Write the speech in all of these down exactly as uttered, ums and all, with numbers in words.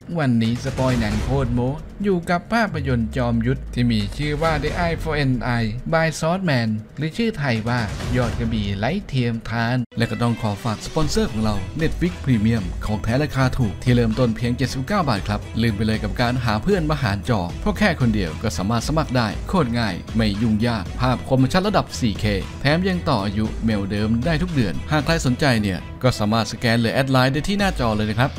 วันนี้สปอยหนังโคตรโมอยู่กับภาพยนตร์จอมยุทธที่มีชื่อว่า The Eye for an Eye by Swordman หรือชื่อไทยว่ายอดกระบี่ไร้เทียมทานและก็ต้องขอฝากสปอนเซอร์ของเรา Netflix Premium ของแท้ราคาถูกที่เริ่มต้นเพียงเจ็ดสิบเก้าบาทครับลืมไปเลยกับการหาเพื่อนมาหารจอเพราะแค่คนเดียวก็สามารถสมัครได้โคตรง่ายไม่ยุ่งยากภาพคมชัดระดับ โฟร์เค แถมยังต่ออายุเมลเดิมได้ทุกเดือนหากใครสนใจเนี่ยก็สามารถสแกนหรือแอดไลน์ได้ที่หน้าจอเลยนะครับ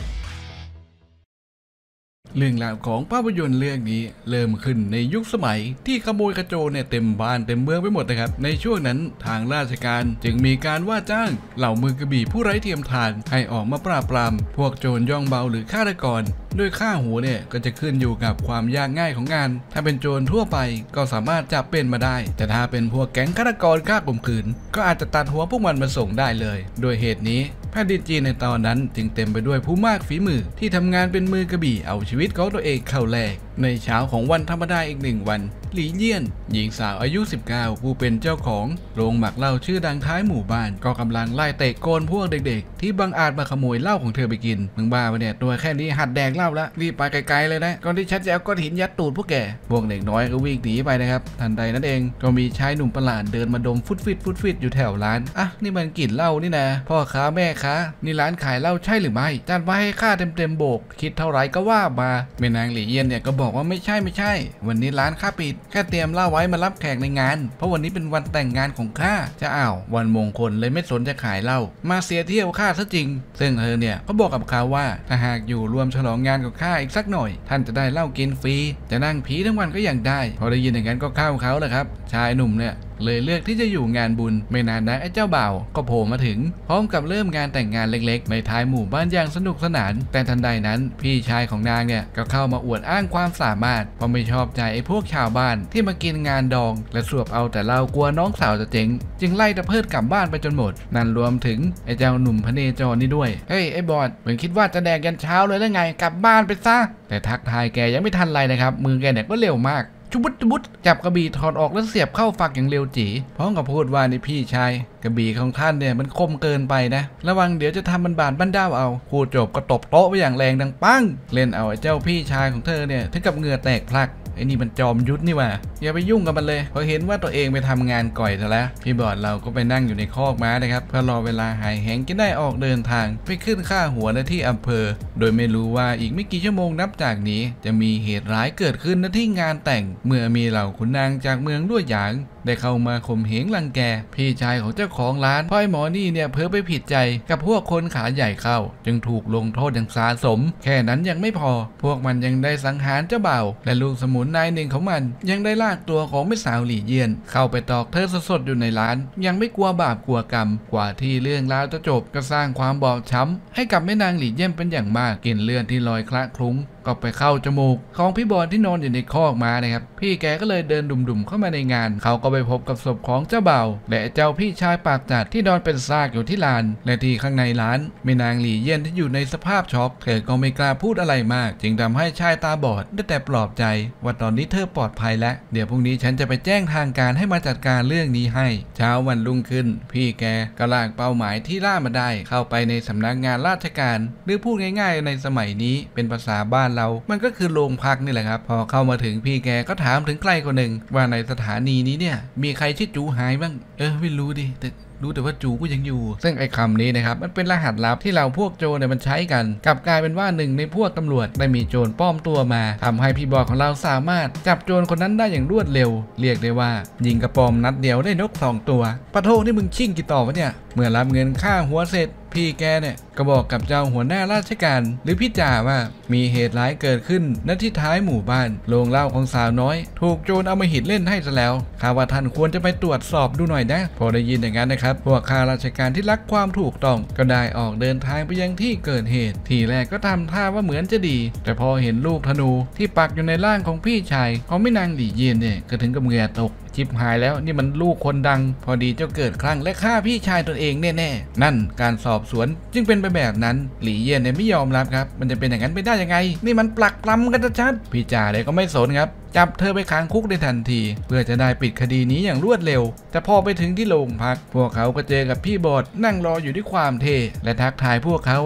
เรื่องราวของภาพยนตร์เรื่องนี้เริ่มขึ้นในยุคสมัยที่ขโมยขโจรเนี่ยเต็มบ้านเต็มเมืองไปหมดนะครับในช่วงนั้นทางราชการจึงมีการว่าจ้างเหล่ามือกระบี่ผู้ไร้เทียมทานให้ออกมาปราบปรามพวกโจรย่องเบาหรือฆาตกรโดยค่าหัวเนี่ยก็จะขึ้นอยู่กับความยากง่ายของงานถ้าเป็นโจรทั่วไปก็สามารถจับเป็นมาได้แต่ถ้าเป็นพวกแก๊งฆาตกรฆ่าข่มขืนก็อาจจะตัดหัวพวกมันมาส่งได้เลยโดยเหตุนี้แผ่นดินจีนในตอนนั้นจึงเต็มไปด้วยผู้มากฝีมือที่ทำงานเป็นมือกระบี่เอาชีวิตของตัวเองเข้าแลกในเช้าของวันธรรมดาอีกหนึ่งวันหลี่เยี่ยนหญิงสาวอายุสิบเก้าผู้เป็นเจ้าของโรงหมักเหล้าชื่อดังท้ายหมู่บ้านก็กำลังไล่เตะโกนพวกเด็กๆที่บังอาจมาขโมยเหล้าของเธอไปกินมึงบ้าปะเนี่ยตัวแค่นี้หัดแดกเหล้าละรีบไปไกลๆเลยนะก่อนที่ฉันจะเอาก้อนหินยัดตูดพวกแกพวกเด็กน้อยก็วิ่งหนีไปนะครับทันใดนั้นเองก็มีชายหนุ่มประหลาดเดินมาดมฟุตฟิตฟุตฟิตอยู่แถวร้านอ่ะนี่มันกลิ่นเหล้านี่นะพ่อค้าแม่ค้านี่ร้านขายเหล้าใช่หรือไม่จัดมาให้ค่าเต็มๆโบกคิดเท่าไรก็ว่ามาแม่นางหลี่เยี่ยนเนี่ยก็บอกว่าไม่ใช่ไม่ใช่วันนี้ร้านข้าปิดแค่เตรียมเหล้าไว้มารับแขกในงานเพราะวันนี้เป็นวันแต่งงานของข้าจะอ้าววันมงคลเลยไม่สนจะขายเหล้ามาเสียเที่ยวข้าซะจริงซึ่งเธอเนี่ยก็บอกกับเขาว่าถ้าหากอยู่รวมฉลองงานกับข้าอีกสักหน่อยท่านจะได้เหล้ากินฟรีจะนั่งผีทั้งวันก็ยังได้พอได้ยินอย่างนั้นก็เข้าเขาแหละครับชายหนุ่มเนี่ยเลยเลือกที่จะอยู่งานบุญไม่นานนักไอ้เจ้าบ่าวก็โผล่มาถึงพร้อมกับเริ่มงานแต่งงานเล็กๆในท้ายหมู่บ้านอย่างสนุกสนานแต่ทันใดนั้นพี่ชายของนางเนี่ยก็เข้ามาอวดอ้างความสามารถเพราะไม่ชอบใจไอ้พวกชาวบ้านที่มากินงานดองและสวบเอาแต่เรากลัวน้องสาวจะเจ๊งจึงไล่ตะเพิดกลับบ้านไปจนหมดนั่นรวมถึงไอ้เจ้าหนุ่มพเนจรนี่ด้วยเฮ้ยไอ้บอดเหมือนคิดว่าจะแดกยันเช้าเลยแล้วไงกลับบ้านไปซะแต่ทักทายแกยังไม่ทันไรนะครับมือแกเนี่ยก็เร็วมากจุบุดจุบุดจับกระบี่ถอดออกแล้วเสียบเข้าฝักอย่างเร็วจีพร้อมกับพูดว่าในพี่ชายกระบี่ของท่านเนี่ยมันคมเกินไปนะระวังเดี๋ยวจะทำมันบาดบั้นด้าวเอาพูดจบก็ตบโต๊ะไปอย่างแรงดังปังเล่นเอาไอ้เจ้าพี่ชายของเธอเนี่ยถึงกับเหงื่อแตกพลักไอ้นี่มันจอมยุทธนี่ว่าอย่าไปยุ่งกับมันเลยพอเห็นว่าตัวเองไปทำงานก่อยซะแล้วพี่บอดเราก็ไปนั่งอยู่ในคอกม้านะครับเพื่อรอเวลาหายแห้งจะได้ออกเดินทางไปขึ้นค่าหัวณที่อำเภอโดยไม่รู้ว่าอีกไม่กี่ชั่วโมงนับจากนี้จะมีเหตุร้ายเกิดขึ้นณที่งานแต่งเมื่อมีเหล่าขุนนางจากเมืองด้วยหยางได้เข้ามาข่มเหงรังแกพี่ชายของเจ้าของร้านพ่อยหมอนี่เนี่ยเพ้อไปผิดใจกับพวกคนขาใหญ่เข้าจึงถูกลงโทษอย่างสาสมแค่นั้นยังไม่พอพวกมันยังได้สังหารเจ้าบ่าวและลูกสมุนนายหนึ่งของมันยังได้ลากตัวของแม่สาวหลี่เยี่ยนเข้าไปตอกเธอสดๆอยู่ในร้านยังไม่กลัวบาปกลัวกรรมกว่าที่เรื่องราวจะจบก็สร้างความบอบช้ำให้กับแม่นางหลี่เยี่ยนเป็นอย่างมากกลิ่นเลือดที่ลอยคละคลุ้งก็ไปเข้าจมูกของพี่บอลที่นอนอยู่ในคอกม้านะครับพี่แกก็เลยเดินดุ่มๆเข้ามาในงานเขาก็ไปพบกับศพของเจ้าบ่าวและเจ้าพี่ชายปากจัดที่นอนเป็นซากอยู่ที่ลานและที่ข้างในร้านแม่นางหลี่เยี่ยนที่อยู่ในสภาพช็อกเธอก็ไม่กล้าพูดอะไรมากจึงทำให้ชายตาบอดได้แต่ปลอบใจว่าตอนนี้เธอปลอดภัยแล้วเดี๋ยวพรุ่งนี้ฉันจะไปแจ้งทางการให้มาจัดการเรื่องนี้ให้เช้าวันรุ่งขึ้นพี่แกก็ลากเป้าหมายที่ล่ามาได้เข้าไปในสำนักงานราชการหรือพูดง่ายๆในสมัยนี้เป็นภาษาบ้านเรามันก็คือโรงพักนี่แหละครับพอเข้ามาถึงพี่แกก็ถามถึงใครคนหนึ่งว่าในสถานีนี้เนี่ยมีใครชื่อจูหายบ้างเออไม่รู้ดิแต่รู้แต่ว่าจูก็ยังอยู่ซึ่งไอ้คำนี้นะครับมันเป็นรหัสลับที่เราพวกโจรเนี่ยมันใช้กันกลับกลายเป็นว่าหนึ่งในพวกตำรวจได้มีโจรปลอมตัวมาทำให้พี่บอลของเราสามารถจับโจรคนนั้นได้อย่างรวดเร็วเรียกได้ว่ายิงกระปอมนัดเดียวได้นกสองตัวปะโทนี่มึงชิ่งกี่ต่อวะเนี่ยเมื่อรับเงินค่าหัวเสร็จพี่แกเนี่ยก็บอกกับเจ้าหัวหน้าราชการหรือพี่จ่าว่ามีเหตุร้ายเกิดขึ้นณที่ท้ายหมู่บ้านโรงเหล้าของสาวน้อยถูกโจรเอามาหิดเล่นให้ซะแล้วข้าว่าท่านควรจะไปตรวจสอบดูหน่อยนะพอได้ยินอย่างนั้นนะครับพวกข้าราชการที่รักความถูกต้องก็ได้ออกเดินทางไปยังที่เกิดเหตุทีแรกก็ทำท่าว่าเหมือนจะดีแต่พอเห็นลูกธนูที่ปักอยู่ในร่างของพี่ชายของแม่นางหลี่เยียนเนี่ยก็ถึงกับเหงื่อตกชิบหายแล้วนี่มันลูกคนดังพอดีเจ้าเกิดคลั่งและฆ่าพี่ชายตนเองแน่ๆนั่นการสอบสวนจึงเป็นไปแบบนั้นหลี่เยี่ยนเนี่ยไม่ยอมรับครับมันจะเป็นอย่างนั้นไปได้ยังไงนี่มันปลักปล้ำกันชัดพี่จ่าเลยก็ไม่สนครับจับเธอไปขังคุกในทันทีเพื่อจะได้ปิดคดีนี้อย่างรวดเร็วแต่พอไปถึงที่โรงพักพวกเขาก็เจอกับพี่บอดนั่งรออยู่ด้วยความเท่และทักทายพวกเขาว่า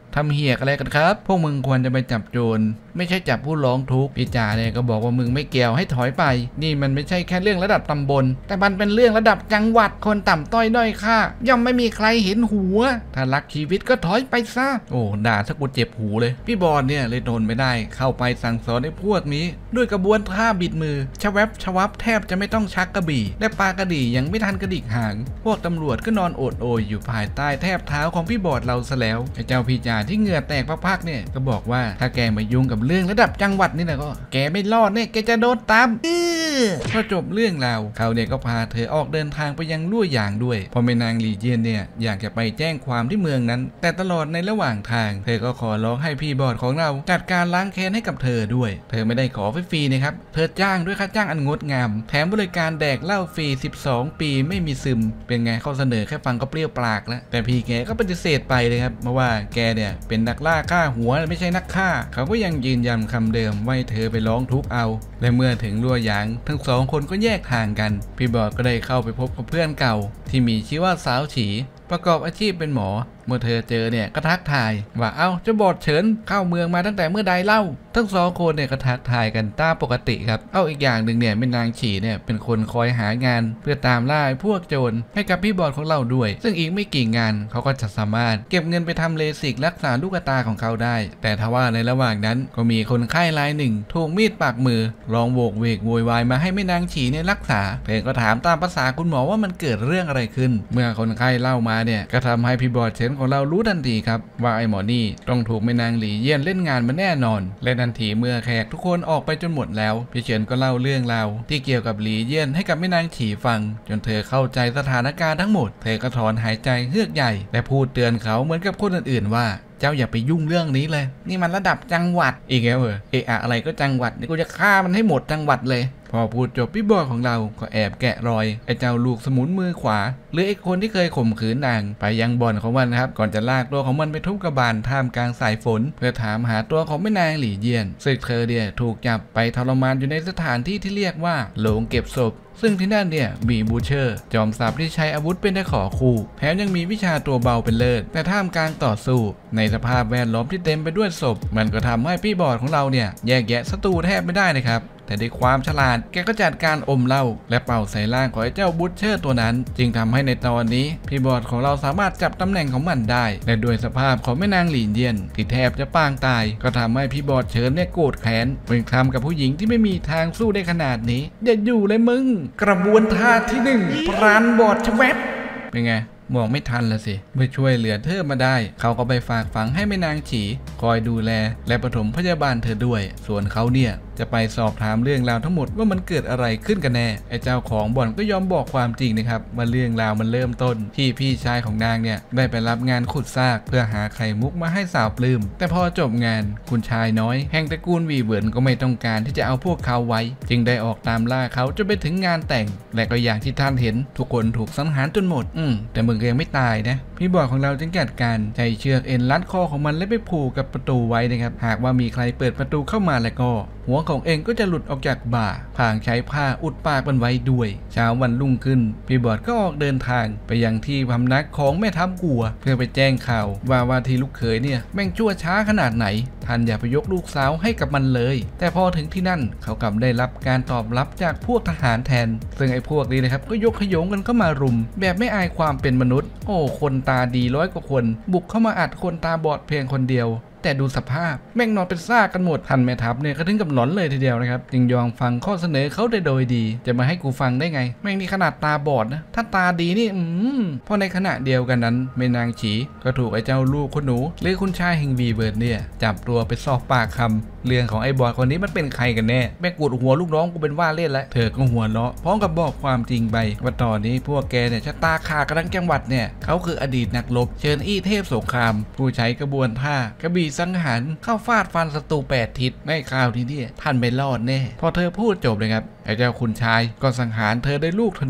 ทำเหี้ยอะไรกันครับพวกมึงควรจะไปจับโจรไม่ใช่จับผู้ร้องทุกข์พี่จ่าเนี่ยก็บอกว่ามึงไม่เกี่ยวให้ถอยไปนี่มันไม่ใช่แค่เรื่องระดับตำบลแต่มันเป็นเรื่องระดับจังหวัดคนต่ำต้อยด้อยค่าย่อมไม่มีใครเห็นหัวถ้ารักชีวิตก็ถอยไปซะโอ้ด่าถ้ากูเจ็บหูเลยพี่บอลเนี่ยเลยทนไม่ได้เข้าไปสั่งสอนไอ้พวกนี้ด้วยกระบวนท่าบิดมือชะแวบชะวับแทบจะไม่ต้องชักกระบี่และปากระดี่ยังไม่ทันกระดิกหางพวกตำรวจก็นอนโอดโอยอยู่ภายใต้แทบเท้าของพี่บอลเราซะแล้วไอ้เจ้าพี่จ่าที่เหงื่อแตกพักๆเนี่ยก็บอกว่าถ้าแกมายุ่งกับเรื่องระดับจังหวัดนี่นะก็แกไม่รอดเนี่ยแกจะโดนตามพอจบเรื่องราวเขาเนี่ยก็พาเธอออกเดินทางไปยังลู่หยางด้วยพอแม่นางหลี่เจียนเนี่ยอยากจะไปแจ้งความที่เมืองนั้นแต่ตลอดในระหว่างทางเธอก็ขอร้องให้พี่บอดของเราจัดการล้างแค้นให้กับเธอด้วยเธอไม่ได้ขอฟรีๆนะครับเธอจ้างด้วยค่าจ้างอันงดงามแถมบริการแดกเหล้าฟรีสิบสองปีไม่มีซึมเป็นไงเขาเสนอแค่ฟังก็เปรี้ยวปากแล้วแต่พี่แกก็ปฏิเสธไปเลยครับเพราะว่าแกเนี่ยเป็นนักล่าฆ่าหัวไม่ใช่นักฆ่าเขาก็ยังยืนยันคำเดิมว่าเธอไปร้องทุกข์เอาและเมื่อถึงลั่วหยางทั้งสองคนก็แยกทางกันพี่บอดก็ได้เข้าไปพบกับเพื่อนเก่าที่มีชื่อว่าสาวฉีประกอบอาชีพเป็นหมอเมื่อเธอเจอเนี่ยก็ทักทายว่าเอ้าเจ้าบอดเฉินเข้าเมืองมาตั้งแต่เมื่อใดเล่าทั้งสองคนเนี่ยก็ทักทายกันตามปกติครับเอาอีกอย่างหนึ่งเนี่ยเป็นนางฉีเนี่ยเป็นคนคอยหางานเพื่อตามล่าพวกโจรให้กับพี่บอดของเราด้วยซึ่งอีกไม่กี่งานเขาก็จะสามารถเก็บเงินไปทำเลสิกรักษาลูกตาของเขาได้แต่ทว่าในระหว่างนั้นก็มีคนไข้รายหนึ่งถูกมีดปากมือร้องโวกเวกโวยวายมาให้แม่นางฉีเนี่ยรักษาเธอก็ถามตามภาษาคุณหมอว่ามันเกิดเรื่องอะไรขึ้นเมื่อคนไข้เล่ามาเนี่ยก็ทำให้พี่บอดเฉินของเรารู้ทันทีครับว่าไอ้หมอนี่ต้องถูกแม่นางหลี่เยี่ยนเล่นงานมาแน่นอนและทันทีเมื่อแขกทุกคนออกไปจนหมดแล้วพี่เฉินก็เล่าเรื่องราวที่เกี่ยวกับหลี่เยี่ยนให้กับแม่นางฉีฟังจนเธอเข้าใจสถานการณ์ทั้งหมดเธอก็ถอนหายใจเฮือกใหญ่และพูดเตือนเขาเหมือนกับคนอื่นๆว่าเจ้าอย่าไปยุ่งเรื่องนี้เลยนี่มันระดับจังหวัดอีกแล้วเหรอเอะอะอะไรก็จังหวัดนี่กูจะฆ่ามันให้หมดจังหวัดเลยพอพูดจบพี่บอยของเราก็แอบแกะรอยไอ้เจ้าลูกสมุนมือขวาหรือไอ้คนที่เคยข่มขืนนางไปยังบ่อนของมันครับก่อนจะลากตัวของมันไปทุบกระบาลท่ามกลางสายฝนเพื่อถามหาตัวของแม่นางหลี่เยี่ยนซึ่งเธอเนี่ยถูกจับไปทรมานอยู่ในสถานที่ที่เรียกว่าโหลงเก็บศพซึ่งที่นั่นเนี่ยบีบูเชอร์จอมสับที่ใช้อาวุธเป็นได้ขอคู่แถมยังมีวิชาตัวเบาเป็นเลิศแต่ท่ามกลางต่อสู้ในสภาพแวดล้อมที่เต็มไปด้วยศพมันก็ทำให้พี่บอดของเราเนี่ยแยกแยะศัตรูแทบไม่ได้นะครับแต่ด้วยความฉลาดแกก็จัดการอมเหล้าและเป่าใส่ร่างของไอ้เจ้าบูชเชอร์ตัวนั้นจึงทำให้ในตอนนี้พี่บอดของเราสามารถจับตำแหน่งของมันได้และด้วยสภาพของแม่นางหลี่เยี่ยนที่แทบจะปางตายก็ทำให้พี่บอดเฉินเนี่ยโกรธแค้นเป็นทำกับผู้หญิงที่ไม่มีทางสู้ได้ขนาดนี้อย่าอยู่เลยมึงกระบวนท่าที่หนึ่งปราณบอดชแวบเป็นไงมองไม่ทันละสิเมื่อช่วยเหลือเธอมาได้เขาก็ไปฝากฝังให้แม่นางฉีคอยดูแลและปฐมพยาบาลเธอด้วยส่วนเขาเนี่ยจะไปสอบถามเรื่องราวทั้งหมดว่ามันเกิดอะไรขึ้นกันแน่ไอ้เจ้าของบ่อนก็ยอมบอกความจริงนะครับว่าเรื่องราวมันเริ่มต้นที่พี่ชายของนางเนี่ยได้ไปรับงานขุดซากเพื่อหาไข่มุกมาให้สาวปลื้มแต่พอจบงานคุณชายน้อยแห่งตระกูลวีเหวินก็ไม่ต้องการที่จะเอาพวกเขาไว้จึงได้ออกตามล่าเขาจนไปถึงงานแต่งและก็อย่างที่ท่านเห็นทุกคนถูกสังหารจนหมดอืมแต่มึงยังไม่ตายนะพี่บอยของเราจึงจัดการใจเชือกเอ็นรัดคอของมันและไปผูกกับประตูไว้นะครับหากว่ามีใครเปิดประตูเข้ามาแล้วก็หัวของเองก็จะหลุดออกจากบ่าพางใช้ผ้าอุดปากมันไว้ด้วยเช้าวันรุ่งขึ้นพี่บอดก็ออกเดินทางไปยังที่พำนักของแม่ทัพกัวเพื่อไปแจ้งข่าวว่าว่าที่ลูกเขยเนี่ยแม่งชั่วช้าขนาดไหนท่านอย่าไปยกลูกสาวให้กับมันเลยแต่พอถึงที่นั่นเขากลับได้รับการตอบรับจากพวกทหารแทนซึ่งไอ้พวกนี้นะครับก็ยกขยงกันเข้ามารุมแบบไม่อายความเป็นมนุษย์โอ้คนตาดีร้อยกว่าคนบุกเข้ามาอัดคนตาบอดเพียงคนเดียวแต่ดูสภาพแม่งนอนเป็นซากกันหมดท่านแม่ทัพเนี่ยก็ถึงกับหลอนเลยทีเดียวนะครับจึงยอมฟังข้อเสนอเขาได้โดยดีจะมาให้กูฟังได้ไงแม่งนี่ขนาดตาบอดนะถ้าตาดีนี่อืมเพราะในขณะเดียวกันนั้นแม่นางฉีก็ถูกไอ้เจ้าลูกคนหนูหรือคุณชายแห่งวีเบิร์ดเนี่ยจับตัวไปสอบปากคำเรื่องของไอ้บอดคนนี้มันเป็นใครกันแน่แม่งกดหัวลูกน้องกูเป็นว่าเล่นแล้วเธอก็หัวเราะพร้อมกับบอกความจริงไปว่าตอนนี้พวกแกเนี่ยชะตาขาดกันทั้งจังหวัดเนี่ยเขาคืออดีตนักรบเชิญอี้เทพสงครามผู้ใช้กระบวนท่ากระบี่สังหารเข้าฟาดฟันศัตรูแปดทิศในคราวที่นี่ท่านไม่รอดแน่พอเธอพูดจบเลยครับไอ้เจ้าคุณชายก็สังหารเธอได้ลูกธนูพ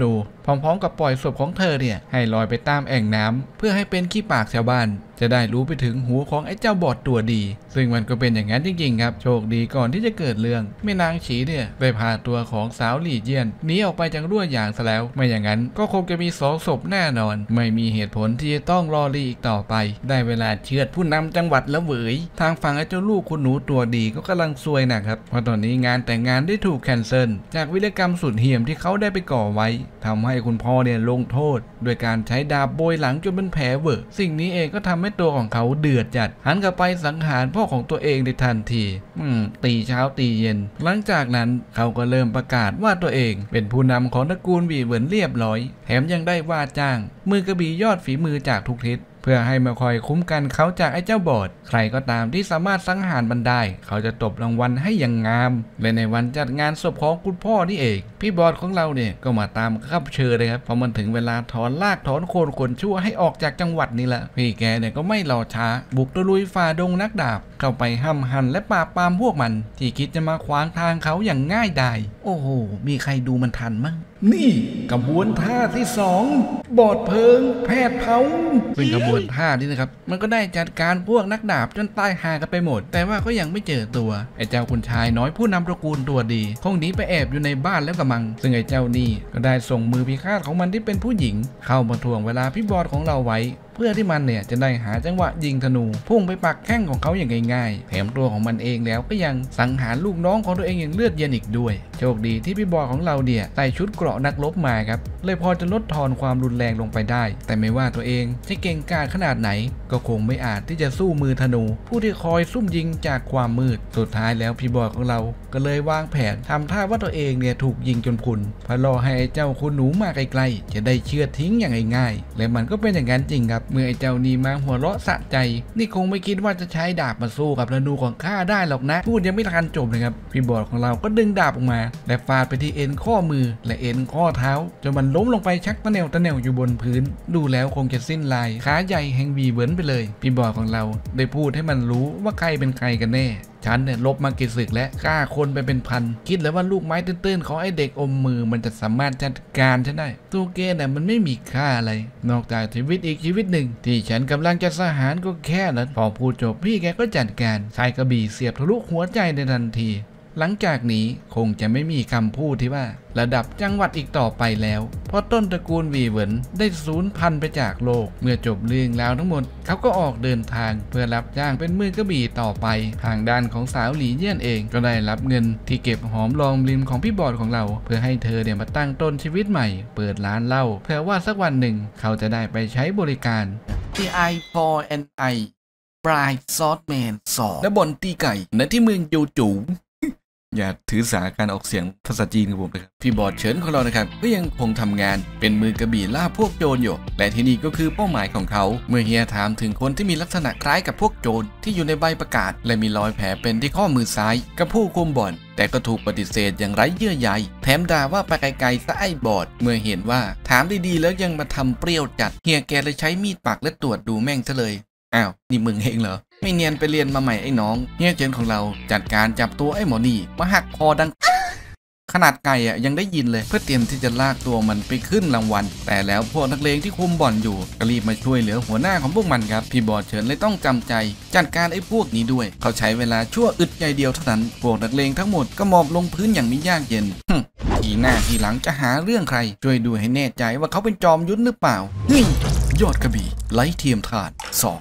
พร้อมๆกับปล่อยศพของเธอเนี่ยให้ลอยไปตามแอ่งน้ำเพื่อให้เป็นขี้ปากชาวบ้านจะได้รู้ไปถึงหูของไอ้เจ้าบอดตัวดีซึ่งมันก็เป็นอย่างนั้นจริงๆครับโชคดีก่อนที่จะเกิดเรื่องแม่นางฉีเนี่ยได้พาตัวของสาวหลี่เจียนหนีออกไปจากรั่วอย่างซะแล้วไม่อย่างนั้นก็คงจะมีสองศพแน่นอนไม่มีเหตุผลที่จะต้องรอรีอีกต่อไปได้เวลาเชือดผู้นำจังหวัดแล้วเหวยทางฝั่งไอ้เจ้าลูกคุณหนูตัวดีก็กำลังซวยหนักครับเพราะตอนนี้งานแต่งงานได้ถูกแคนเซิลจากวิรกรรมสุดเหี้ยมที่เขาได้ไปก่อไว้ทำให้คุณพ่อเนี่ยลงโทษโดยการใช้ดาบโบยหลังจนเป็นแผลเวอะสิ่งนี้เองก็ทำให้ตัวของเขาเดือดจัดหันกลับไปสังหารพ่อของตัวเองในทันทีอืมตีเช้าตีเย็นหลังจากนั้นเขาก็เริ่มประกาศว่าตัวเองเป็นผู้นำของตระกูลวีเหวินเรียบร้อยแถมยังได้ว่าจ้างมือกระบี่ยอดฝีมือจากทุกทิศเพื่อให้มาคอยคุ้มกันเขาจากไอ้เจ้าบอดใครก็ตามที่สามารถสังหารมันได้เขาจะตบรางวัลให้อย่างงามและในวันจัดงานศพของคุณพ่อนี่เองพี่บอดของเราเนี่ยก็มาตามขับเชิญเลยครับพอมันถึงเวลาถอนลากถอนโคนคนชั่วให้ออกจากจังหวัดนี่แหละพี่แกเนี่ยก็ไม่รอช้าบุกตะลุยฝ่าดงนักดาบเข้าไปห้ำหันและปราบปรามพวกมันที่คิดจะมาขวางทางเขาอย่างง่ายดายโอ้โหมีใครดูมันทันมั้งนี่กระบวนท่าที่สองบอดเพลิงแผดเผาซึ่งกระบวนท่านี้นะครับมันก็ได้จัดการพวกนักดาบจนตายหากันไปหมดแต่ว่าก็ยังไม่เจอตัวไอ้เจ้าคุณชายน้อยผู้นำตระกูลตัวดีคงหนีไปแอบอยู่ในบ้านแล้วกระมังซึ่งไอ้เจ้านี่ก็ได้ส่งมือพิฆาตของมันที่เป็นผู้หญิงเข้ามาทวงเวลาพี่บอดของเราไว้เพื่อที่มันเนี่ยจะได้หาจังหวะยิงธนูพุ่งไปปักแข้งของเขาอย่างง่ายๆแถมตัวของมันเองแล้วก็ยังสังหารลูกน้องของตัวเองอย่างเลือดเย็นอีกด้วยโชคดีที่พี่บอดของเราเนี่ยใส่ชุดเกราะนักรบมาครับเลยพอจะลดทอนความรุนแรงลงไปได้แต่ไม่ว่าตัวเองจะเก่งกาจขนาดไหนก็คงไม่อาจที่จะสู้มือธนูผู้ที่คอยซุ่มยิงจากความมืดสุดท้ายแล้วพี่บอดของเราก็เลยวางแผนทำท่าว่าตัวเองเนี่ยถูกยิงจนพรุนเพื่อรอให้เจ้าคุณหนูมาไกลๆจะได้เชือดทิ้งอย่างง่ายๆและมันก็เป็นอย่างนั้นจริงครับเมื่อไอ้เจ้านี่มาหัวเราะสะใจนี่คงไม่คิดว่าจะใช้ดาบมาสู้กับธนูของข้าได้หรอกนะพูดยังไม่ทันจบเลยครับพี่บอดของเราก็ดึงดาบออกมาและฟาดไปที่เอ็นข้อมือและเอ็นข้อเท้าจนมันล้มลงไปชักตะแนวตะแนวอยู่บนพื้นดูแล้วคงจะสิ้นลายขาใหญ่แห่งวีเหวินไปเลยพี่บอดของเราได้พูดให้มันรู้ว่าใครเป็นใครกันแน่ฉันเนี่ยลบมากี่ศึกและฆ่าคนไปเป็นพันคิดแล้วว่าลูกไม้ตื้นๆของไอ้เด็กอมมือมันจะสามารถจัดการฉันได้ตัวเกย์เนี่ยมันไม่มีค่าอะไรนอกจากชีวิตอีกชีวิตหนึ่งที่ฉันกำลังจะสหารก็แค่นั้นพอพูดจบพี่แกก็จัดการใช้กระบี่เสียบทะลุหัวใจในทันทีหลังจากนี้คงจะไม่มีคำพูดที่ว่าระดับจังหวัดอีกต่อไปแล้วเพราะต้นตระกูลวีเหวินได้สูญพันธุ์ไปจากโลกเมื่อจบเรื่องแล้วทั้งหมดเขาก็ออกเดินทางเพื่อรับจ้างเป็นมือกระบี่ต่อไปทางด้านของสาวหลี่เยี่ยนเองก็ได้รับเงินที่เก็บหอมรอมริมของพี่บอดของเราเพื่อให้เธอเนี่ยมาตั้งต้นชีวิตใหม่เปิดร้านเหล้าเพื่อว่าสักวันหนึ่งเขาจะได้ไปใช้บริการ ที ไอ โฟร์ เอ็น ไอ Bright Swordman สองและบนตีไก่ณที่เมืองโจจูอย่าถือสาการออกเสียงภาษาจีนของผมนะครับพี่บอดเฉินของเรานะครับก็ยังคงทำงานเป็นมือกระบี่ล่าพวกโจรอยู่และที่นี่ก็คือเป้าหมายของเขาเมื่อเฮียถามถึงคนที่มีลักษณะคล้ายกับพวกโจรที่อยู่ในใบประกาศและมีรอยแผลเป็นที่ข้อมือซ้ายกับผู้คุมบ่อนแต่ก็ถูกปฏิเสธอย่างไร้เยื่อใยแถมด่าว่าไปไกลๆซะไอ้บอดเมื่อเห็นว่าถามดีๆแล้วยังมาทำเปรี้ยวจัดเฮียแกเลยใช้มีดปักและตรวจดูแม่งซะเลยอ้าวนี่มึงเองเหรอไม่เนียนไปเรียนมาใหม่ไอ้น้องเฮียเฉินของเราจัดการจับตัวไอ้หมอนี่มาหักคอดังขนาดไก่อ่ะยังได้ยินเลยเพื่อเตรียมที่จะลากตัวมันไปขึ้นรางวัลแต่แล้วพวกนักเลงที่คุมบ่อนอยู่ก็รีบมาช่วยเหลือหัวหน้าของพวกมันครับพี่บอดเฉินเลยต้องจำใจจัดการไอ้พวกนี้ด้วยเขาใช้เวลาชั่วอึดใจเดียวเท่านั้นพวกนักเลงทั้งหมดก็หมอบลงพื้นอย่างไม่ยากเย็นทีหน้าทีหลังจะหาเรื่องใครช่วยดูให้แน่ใจว่าเขาเป็นจอมยุทธหรือเปล่าเฮ้ยยอดกระบี่ไร้เทียมทานสอง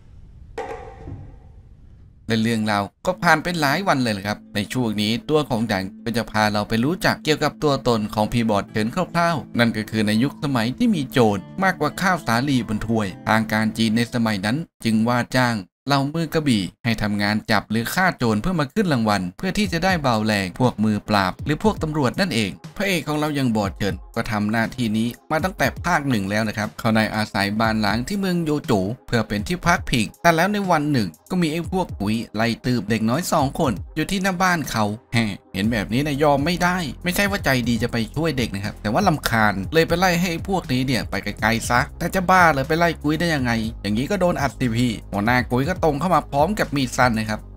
และเรื่องราวก็ผ่านไปหลายวันเลยครับในช่วงนี้ตัวของดังก็จะพาเราไปรู้จักเกี่ยวกับตัวตนของพี่บอดเฉินคร่าวๆนั่นก็คือในยุคสมัยที่มีโจรมากกว่าข้าวสาลีบนถ้วยทางการจีนในสมัยนั้นจึงว่าจ้างเหล่ามือกระบี่ให้ทำงานจับหรือฆ่าโจรเพื่อมาขึ้นรางวัลเพื่อที่จะได้เบาแรงพวกมือปราบหรือพวกตำรวจนั่นเองพระเอกของเรายังบอดเฉินก็ทำหน้าที่นี้มาตั้งแต่ภาคหนึ่งแล้วนะครับเขาได้อาศัยบ้านหลังที่เมืองโยโจเพื่อเป็นที่พักพิงแต่แล้วในวันหนึ่งก็มีไอ้พวกปุ๋ยไล่ตืบเด็กน้อยสองคนอยู่ที่หน้าบ้านเขาแฮ่เห็นแบบนี้นะยอมไม่ได้ไม่ใช่ว่าใจดีจะไปช่วยเด็กนะครับแต่ว่าลำคาญเลยไปไล่ให้พวกนี้เนี่ยไปไกลๆซะแต่จะบ้าเลยไปไล่กุ้ยได้ยังไงอย่างนี้ก็โดนอัดสิพี่หัวหน้ากุ้ยก็ตรงเข้ามาพร้อมกับมีดสั้นนะครับ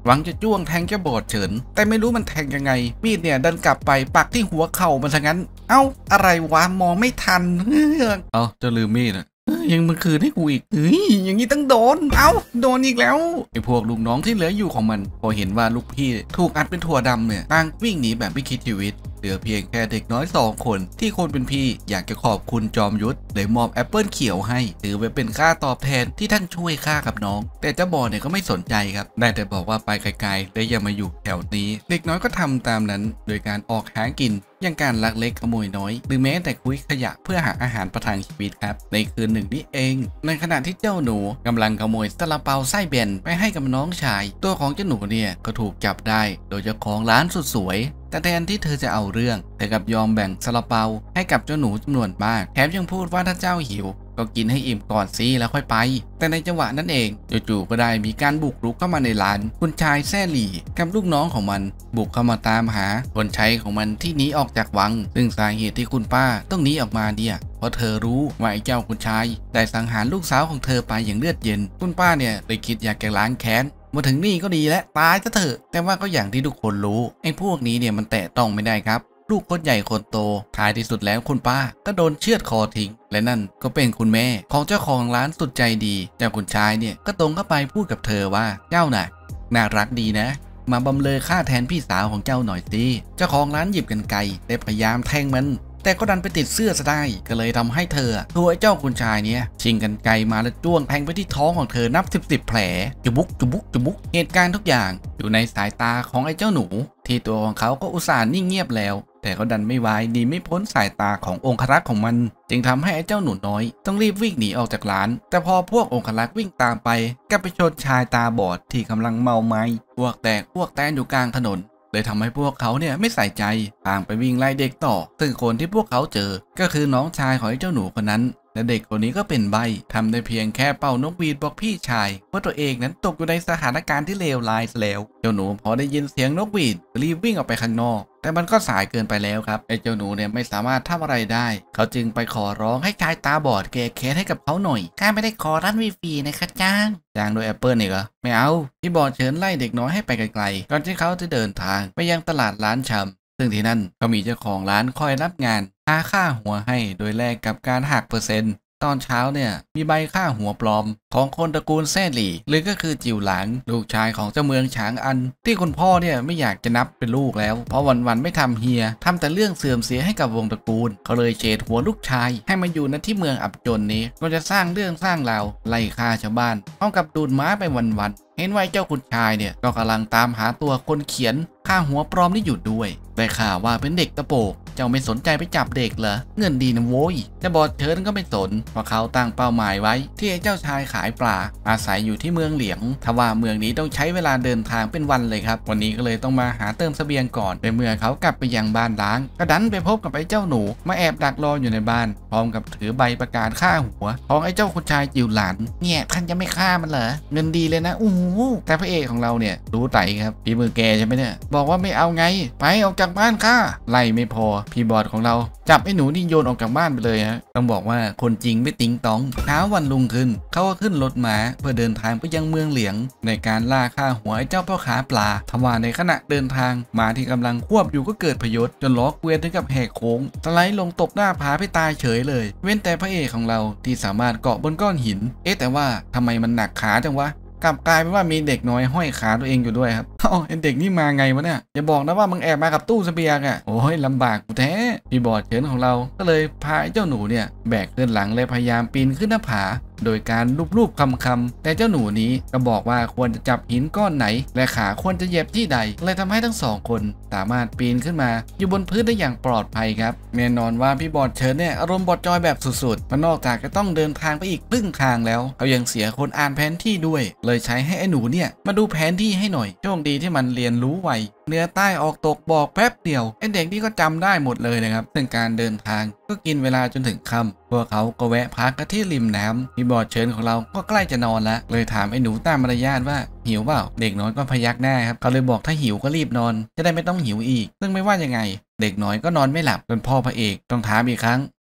หวังจะจ้วงแทงเจ้าบอดเฉินแต่ไม่รู้มันแทงยังไงมีดเนี่ยดันกลับไปปักที่หัวเข่ามันซะงั้นเอ้าอะไรวะมองไม่ทันเอ้าจะลืมมีดอะยังมันคืนให้กูอีกเฮ้ยอย่างนี้ต้องโดนเอ้าโดนอีกแล้วไอ้พวกลูกน้องที่เหลืออยู่ของมันพอเห็นว่าลูกพี่ถูกอัดเป็นถั่วดำเนี่ยต่างวิ่งหนีแบบไม่คิดชีวิตเหลือเพียงแค่เด็กน้อยสองคนที่คนเป็นพี่อยากจะขอบคุณจอมยุทธเลยมอบแอปเปิลเขียวให้ถือไว้เป็นค่าตอบแทนที่ท่านช่วยข้ากับน้องแต่เจ้าบอเนี่ยก็ไม่สนใจครับได้แต่บอกว่าไปไกลๆและอย่ามาอยู่แถวนี้เด็กน้อยก็ทำตามนั้นโดยการออกหากินอย่างการลักเล็กขโมยน้อยหรือแม้แต่คุยขยะเพื่อหาอาหารประทังชีวิตครับในคืนหนึ่งนี้เองในขณะที่เจ้าหนูกำลังขโมยซาลาเปาไส้แบนไปให้กับน้องชายตัวของเจ้าหนูเนี่ยก็ถูกจับได้โดยเจ้าของร้านสุดสวยแต่แทนที่เธอจะเอาเรื่องเธอกับยอมแบ่งซาลาเปาให้กับเจ้าหนูจำนวนมากแถมยังพูดว่าถ้าเจ้าหิวก็กินให้อิ่มก่อนสิแล้วค่อยไปแต่ในจังหวะนั้นเองจู่ๆก็ได้มีการบุกรุกเข้ามาในร้านคุณชายแซ่หลี่กับลูกน้องของมันบุกเข้ามาตามหาคนใช้ของมันที่หนีออกจากวังซึ่งสาเหตุที่คุณป้าต้องหนีออกมาเนี่ยเพราะเธอรู้ว่าไอ้เจ้าคุณชายได้สังหารลูกสาวของเธอไปอย่างเลือดเย็นคุณป้าเนี่ยเลยคิดอยากจะล้างแค้นมาถึงนี่ก็ดีแล้วตายซะเถอะแต่ว่าก็อย่างที่ทุกคนรู้ไอ้พวกนี้เนี่ยมันแตะต้องไม่ได้ครับลูกคนใหญ่คนโตท้ายที่สุดแล้วคุณป้าก็โดนเชือดคอทิ้งและนั่นก็เป็นคุณแม่ของเจ้าของร้านสุดใจดีเจ้าคุณชายเนี่ยก็ตรงเข้าไปพูดกับเธอว่าเจ้าน่ะน่ารักดีนะมาบำเรอค่าแทนพี่สาวของเจ้าหน่อยสิเจ้าของร้านหยิบกรรไกรได้พยายามแทงมันแต่ก็ดันไปติดเสื้อซะได้ก็เลยทำให้เธอตัวไอ้เจ้าคุณชายเนี่ยชิงกรรไกรมาแล้วจ้วงแทงไปที่ท้องของเธอนับสิบสิบแผลจุบุกจุบุกจุบุกเหตุการณ์ทุกอย่างอยู่ในสายตาของไอ้เจ้าหนูที่ตัวของเขาก็อุตส่าห์นิ่งเงียบแล้วแต่ก็ดันไม่วายดีไม่พ้นสายตาขององครักษ์ของมันจึงทำให้ไอ้เจ้าหนูน้อยต้องรีบวิ่งหนีออกจากร้านแต่พอพวกองครักษ์วิ่งตามไปก็ไปชนชายตาบอดที่กำลังเมาไม้พวกแตกพวกแตนอยู่กลางถนนเลยทำให้พวกเขาเนี่ยไม่ใส่ใจพางไปวิ่งไล่เด็กต่อซึ่งคนที่พวกเขาเจอก็คือน้องชายของไอ้เจ้าหนูคนนั้นและเด็กคนนี้ก็เป็นใบ้ทำได้เพียงแค่เป่านกหวีดบอกพี่ชายว่าตัวเองนั้นตกอยู่ในสถานการณ์ที่เลวร้ายแล้วเจ้าหนูพอได้ยินเสียงนกหวีดรีบวิ่งออกไปข้างนอกแต่มันก็สายเกินไปแล้วครับไอ้เจ้าหนูเนี่ยไม่สามารถทำอะไรได้เขาจึงไปขอร้องให้ชายตาบอดแก้แค้นให้กับเขาหน่อยข้าไม่ได้ขอร้านฟรีนะคะจ้างจ้างโดยแอปเปิลนี่เหรอไม่เอาพี่บอดเชิญไล่เด็กน้อยให้ไปไกลๆก่อนที่เขาจะเดินทางไปยังตลาดร้านชำซึ่งที่นั่นก็มีเจ้าของร้านคอยรับงานหาค่าหัวให้โดยแลกกับการหักเปอร์เซ็นต์ตอนเช้าเนี่ยมีใบค่าหัวปลอมของคนตระกูลแซ่หลี่หรือก็คือจิ๋วหลางลูกชายของเจ้าเมืองฉางอันที่คุณพ่อเนี่ยไม่อยากจะนับเป็นลูกแล้วเพราะวันๆไม่ทำเฮียทำแต่เรื่องเสื่อมเสียให้กับวงตระกูลเขาเลยเฉดหัวลูกชายให้มาอยู่ณที่เมืองอับจนนี้ก็จะสร้างเรื่องสร้างราวไล่ฆ่าชาวบ้านพร้อมกับดูดม้าไปวันๆเห็นว่าเจ้าคุณชายเนี่ยก็กำลังตามหาตัวคนเขียนค่าหัวปลอมที่อยู่ด้วยได้ข่าวว่าเป็นเด็กตะโปกเจ้าไม่สนใจไปจับเด็กเหรอเงินดีนะโว้ยจะบอดเชิญก็ไม่สนเพราะเขาตั้งเป้าหมายไว้ที่ไอ้เจ้าชายขายปลาอาศัยอยู่ที่เมืองเหลียงทว่าเมืองนี้ต้องใช้เวลาเดินทางเป็นวันเลยครับวันนี้ก็เลยต้องมาหาเติมเสบียงก่อนในเมื่อเขากลับไปยังบ้านล้างก็ดันไปพบกับไอ้เจ้าหนูมาแอบดักรออยู่ในบ้านพร้อมกับถือใบประกาศค่าหัวของไอ้เจ้าคุณชายจิ๋วหลานเนี่ยท่านจะไม่ฆ่ามันเหรอเงินดีเลยนะอู้แต่พระเอกของเราเนี่ยรู้ไต่ครับพี่มือแกใช่ไหมเนี่ยบอกว่าไม่เอาไงไปออกจากบ้านข้าไล่ไม่พอพี่บอดของเราจับไอ้หนูนี่โยนออกจากบ้านไปเลยฮะต้องบอกว่าคนจริงไม่ติ้งต้องเช้าวันรุ่งขึ้นเขาก็ขึ้นรถม้าเพื่อเดินทางไปยังเมืองเหลียงในการล่าฆ่าหัวไอ้เจ้าพ่อค้าปลาทว่าในขณะเดินทางม้าที่กำลังควบอยู่ก็เกิดพยศจนล้อเกวียนถึงกับแหกโค้งสไลด์ลงตกหน้าผาไปตายเฉยเลยเว้นแต่พระเอกของเราที่สามารถเกาะบนก้อนหินเอ๊ะแต่ว่าทำไมมันหนักขาจังวะกลับกลายเป็นว่ามีเด็กน้อยห้อยขาตัวเองอยู่ด้วยครับอ๋อเด็กนี่มาไงวะเนี่ยอย่าบอกนะว่ามึงแอบมากับตู้เสบียงอ่ะโอ้ยลำบากกูแท้พี่บอดเฉินของเราก็เลยพาเจ้าหนูเนี่ยแบกขึ้นหลังและพยายามปีนขึ้นหน้าผาโดยการลูบๆคำๆแต่เจ้าหนูนี้ก็บอกว่าควรจะจับหินก้อนไหนและขาควรจะเหยียบที่ใดเลยทำให้ทั้งสองคนสามารถปีนขึ้นมาอยู่บนพื้นได้อย่างปลอดภัยครับแน่นอนว่าพี่บอดเฉินเนี่ยอารมณ์บอดจอยแบบสุดๆมันนอกจากจะต้องเดินทางไปอีกครึ่งทางแล้วเขายังเสียคนอ่านแผนที่ด้วยเลยใช้ให้ไอ้หนูเนี่ยมาดูแผนที่ให้หน่อยโชคดีที่มันเรียนรู้ไวเหนือใต้ออกตกบอกแป๊บเดียวไอ้เด็กนี่ก็จำได้หมดเลยนะครับซึ่งการเดินทางก็กินเวลาจนถึงค่ำพวกเขาก็แวะพักกันที่ริมน้ำพี่บอดเชิญของเราก็ใกล้จะนอนแล้วเลยถามไอ้หนูตามมารยาทว่าหิวเปล่าเด็กน้อยก็พยักหน้าครับเขาเลยบอกถ้าหิวก็รีบนอนจะได้ไม่ต้องหิวอีกซึ่งไม่ว่ายังไงเด็กน้อยก็นอนไม่หลับจนพ่อพระเอกต้องถามอีกครั้ง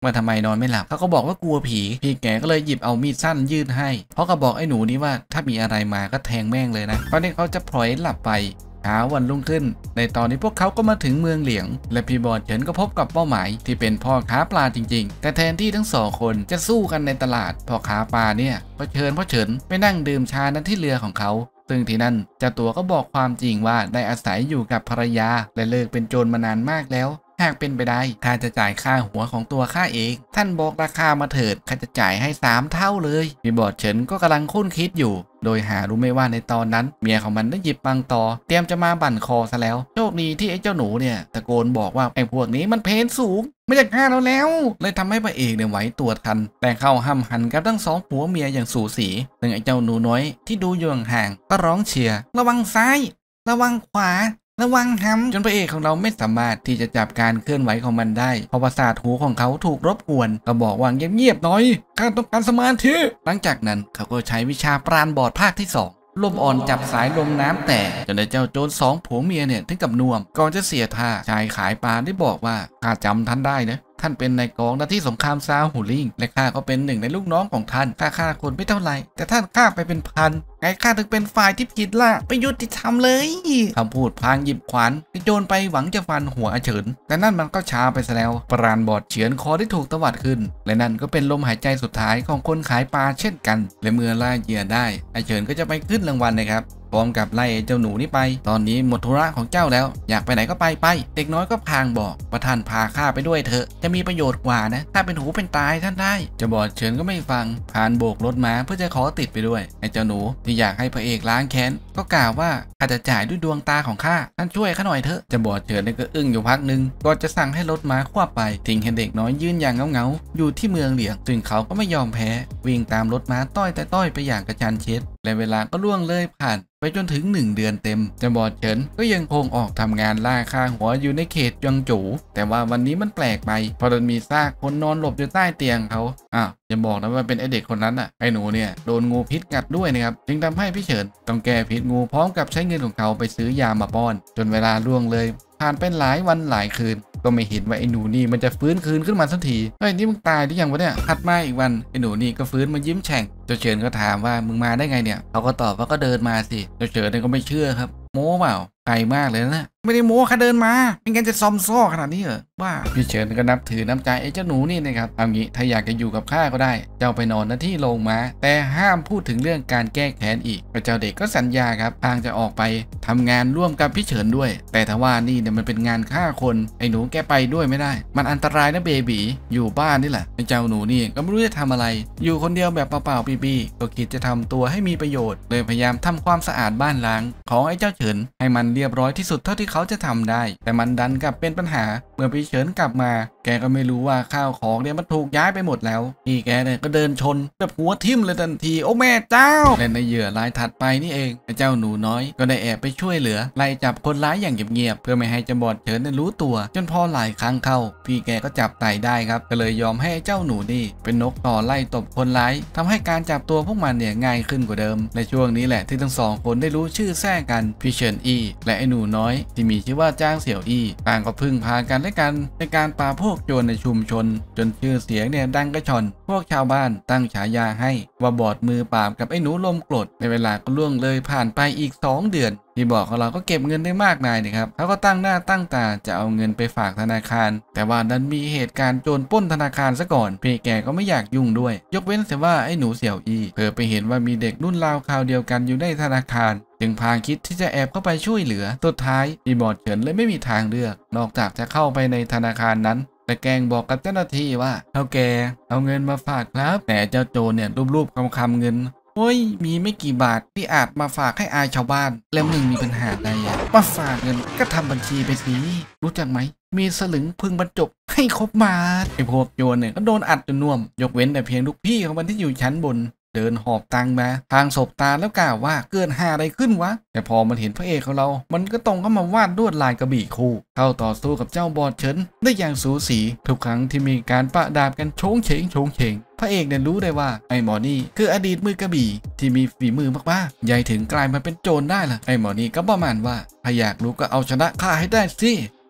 ว่าทำไมนอนไม่หลับเขาก็บอกว่ากลัวผีพี่แกก็เลยหยิบเอามีดสั้นยื่นให้เพราะก็บอกไอ้หนูนี้ว่าถ้ามีอะไรมาก็แทงแม่งเลยนะเพราะนี่เขาจะปล่อยหลับไปหาวันรุ่งขึ้นในตอนนี้พวกเขาก็มาถึงเมืองเหลียงและพี่บอดเฉินก็พบกับเป้าหมายที่เป็นพ่อค้าปลาจริงๆแต่แทนที่ทั้งสองคนจะสู้กันในตลาดพ่อค้าปลาเนี่ยก็เชิญพ่อเฉินไปนั่งดื่มชานั้นที่เรือของเขาซึ่งที่นั่นเจ้าตัวก็บอกความจริงว่าได้อาศัยอยู่กับภรรยาและเลิกเป็นโจรมานานมากแล้วหากเป็นไปได้ข้าจะจ่ายค่าหัวของตัวข้าเองท่านบอกราคามาเถิดข้าจะจ่ายให้สามเท่าเลยพี่บอดเฉินก็กำลังคุ้นคิดอยู่โดยหารู้ไม่ว่าในตอนนั้นเมียของมันได้หยิบปังตอเตรียมจะมาบั่นคอซะแล้วโชคดีที่ไอ้เจ้าหนูเนี่ยตะโกนบอกว่าไอ้พวกนี้มันเพนสูงไม่อยากฆ่าเราแล้วเลยทำให้พระเอกเนี่ยไหวตัวทันแต่เข้าห้ำหันกับทั้งสองผัวเมียอย่างสูสีซึ่งไอ้เจ้าหนูน้อยที่ดูอยู่ห่างก็ร้องเชียร์ระวังซ้ายระวังขวาระวังห้ำจนพระเอกของเราไม่สามารถที่จะจับการเคลื่อนไหวของมันได้เพราะประสาทหูของเขาถูกรบกวนก็บอกว่าเงียบๆหน่อยข้าต้องการสมาธิหลังจากนั้นเขาก็ใช้วิชาปราณบอดภาคที่สองลมอ่อนจับสายลมน้ำแตกจนได้เจ้าโจรสองผัวเมียเนี่ยถึงกับน่วมก่อนจะเสียท่าชายขายปลาได้บอกว่าข้าจำท่านได้นะท่านเป็นนายกองหน้าที่สงครามซาหูลิงและข้าก็เป็นหนึ่งในลูกน้องของท่านข้าฆ่าคนไม่เท่าไหร่แต่ท่านฆ่าไปเป็นพันไงข้าถึงเป็นฝ่ายที่ผิดล่ะไม่ยุติธรรมเลยคำพูดพลางหยิบขวานโยนไปหวังจะฟันหัวอาเฉินแต่นั่นมันก็ช้าไปซะแล้วปราณบอดเฉือนคอที่ถูกตวัดขึ้นและนั่นก็เป็นลมหายใจสุดท้ายของคนขายปลาเช่นกันและเมื่อล่าเหยื่อได้อาเฉินก็จะไปขึ้นรางวัลนะครับพร้อมกับไล่เจ้าหนูนี่ไปตอนนี้หมดธุระของเจ้าแล้วอยากไปไหนก็ไปไปเด็กน้อยก็พางบอกว่าท่านพาข้าไปด้วยเถอะจะมีประโยชน์กว่านะถ้าเป็นหูเป็นตายท่านได้จะบอดเฉินก็ไม่ฟังพานโบกรถม้าเพื่อจะขอติดไปด้วยไอ้เจ้าหนูที่อยากให้พระเอกล้างแค้นก็กล่าวว่าข้าจะจ่ายด้วยดวงตาของข้าท่านช่วยข้าหน่อยเถอะจะบอดเฉินก็อึ้งอยู่พักหนึ่งก่อนจะสั่งให้รถม้าควบไปทิ้งให้เด็กน้อยยืนอย่างเงาๆอยู่ที่เมืองเหลียงซึ่งเขาก็ไม่ยอมแพ้วิ่งตามรถม้าต้อยแต่ต้อยไปอย่างกระชันชิดและเวลาก็ล่วงเลยผ่านไปจนถึงหนึ่งเดือนเต็มจะบอดเฉินก็ยังคงออกทำงานล่าค่าหัวอยู่ในเขตยองจูแต่ว่าวันนี้มันแปลกไปเพราะมันมีซากคนนอนหลบอยู่ใต้เตียงเขาอ้าวจะบอกนะว่าเป็นไอเด็กคนนั้นอ่ะไอหนูเนี่ยโดนงูพิษกัดด้วยนะครับจึงทำให้พี่เฉินต้องแก้พิษงูพร้อมกับใช้เงินของเขาไปซื้อยามาป้อนจนเวลาล่วงเลยผ่านไปหลายวันหลายคืนก็ไม่เห็นว่าไอ้หนูนี่มันจะฟื้นคืนขึ้นมาสักทีเฮ้ยนี่มึงตายหรือยังวะเนี่ยถัดมาอีกวันไอ้หนูนี่ก็ฟื้นมายิ้มแฉ่งเจ้าเฉินก็ถามว่ามึงมาได้ไงเนี่ยเขาก็ตอบว่าก็เดินมาสิเจ้าเฉินเนี่ยก็ไม่เชื่อครับโม้เปล่าไกลมากเลยนะไม่ได้โม้ค่ะเดินมาไม่งั้นจะซอมซ้อขนาดนี้เหรอว่าพี่เฉินก็นับถือน้ำใจไอ้เจ้าหนูนี่นะครับเอางี้ถ้าอยากจะอยู่กับข้าก็ได้เจ้าไปนอนหน้าที่โรงม้าแต่ห้ามพูดถึงเรื่องการแก้แค้นอีกเจ้าเด็กก็สัญญาครับทางจะออกไปทำงานร่วมกับพี่เฉินด้วยแต่ถ้าว่านี่เนี่ยมันเป็นงานฆ่าคนไอ้หนูแกไปด้วยไม่ได้มันอันตรายนะเบบีอยู่บ้านนี่แหละไอ้เจ้าหนูนี่ก็ไม่รู้จะทำอะไรอยู่คนเดียวแบบเปล่าๆปีๆก็คิดจะทำตัวให้มีประโยชน์เลยพยายามทำความสะอาดบ้านล้างของไอ้เจ้าเฉินให้มันเรียบร้อยที่สุดเท่าที่เขาจะทำได้แต่มันดันกลับเป็นปัญหาเมื่อพี่เฉินกลับมาแกก็ไม่รู้ว่าข้าวของเนี่ยมันถูกย้ายไปหมดแล้วพี่แกเนี่ยก็เดินชนแบบหัวทิ่มเลยทันทีโอ้แม่เจ้าและในเหยื่อรายถัดไปนี่เองไอ้เจ้าหนูน้อยก็ได้แอบไปช่วยเหลือไล่จับคนร้ายอย่างเงียบๆเพื่อไม่ให้เจ้าบอดเฉินเนี่ยรู้ตัวจนพอหลายครั้งเข้าพี่แกก็จับไต่ได้ครับก็เลยยอมให้เจ้าหนูนี่เป็นนกต่อไล่ตบคนร้ายทำให้การจับตัวพวกมันเนี่ยง่ายขึ้นกว่าเดิมในช่วงนี้แหละที่ทั้งสองคนได้รู้ชื่อแท้กันพี่เฉินอีและไอ้หนูน้อยที่มีชื่อว่าจ้างเสี่ยวอีต่างก็พึ่งพากันและกันในการปราบพวกโจรในชุมชนจนชื่อเสียงเนี่ยดังกระชอนพวกชาวบ้านตั้งฉายาให้ว่าบอดมือปราบกับไอ้หนูลมกรดในเวลาก็ล่วงเลยผ่านไปอีกสองเดือนที่บอกของเราก็เก็บเงินได้มากมายนะครับเขาก็ตั้งหน้าตั้งตาจะเอาเงินไปฝากธนาคารแต่ว่าดันมีเหตุการณ์โจรปล้นธนาคารซะก่อนพี่แกก็ไม่อยากยุ่งด้วยยกเว้นแต่ว่าไอ้หนูเสี่ยวอีเผลอไปเห็นว่ามีเด็กรุ่นราวคราวเดียวกันอยู่ในธนาคารจึงพาคิดที่จะแอบเข้าไปช่วยเหลือสุดท้ายอีบอดเฉินเลยไม่มีทางเลือกนอกจากจะเข้าไปในธนาคารนั้นแต่แกงบอกกับเจ้าหน้าที่ว่าเท่าแกเอาเงินมาฝากครับแต่เจ้าโจรเนี่ยรูปๆคำๆเงินโอ้ยมีไม่กี่บาทที่อาจมาฝากให้อายชาวบ้านแล้วมึงมีปัญหาอะไรอ่ะมาฝากเงินก็ทำบัญชีไปสิรู้จักไหมมีสลึงพึงบรรจบให้ครบมาไอ้พวกโจรเนี่ยก็โดนอัดจนน่วมยกเว้นแต่เพียงลูกพี่ของมันที่อยู่ชั้นบนเดินหอบตังมาทางศพตาแล้วกล่าวว่าเกิดหาอะไรขึ้นวะแต่พอมันเห็นพระเอกของเรามันก็ตรงเข้ามาวาดลวดลายกระบี่คู่เข้าต่อสู้กับเจ้าบอดเฉินได้อย่างสูสีทุกครั้งที่มีการปะดาบกันโฉงเฉงโฉงเฉงพระเอกเนี่ยรู้ได้ว่าไอ้หมอนี่คืออดีตมือกระบี่ที่มีฝีมือมากๆใหญ่ถึงกลายมาเป็นโจรได้ล่ะไอ้หมอนี่ก็ประมาณว่าถ้าอยากรู้ก็เอาชนะข้าให้ได้สิ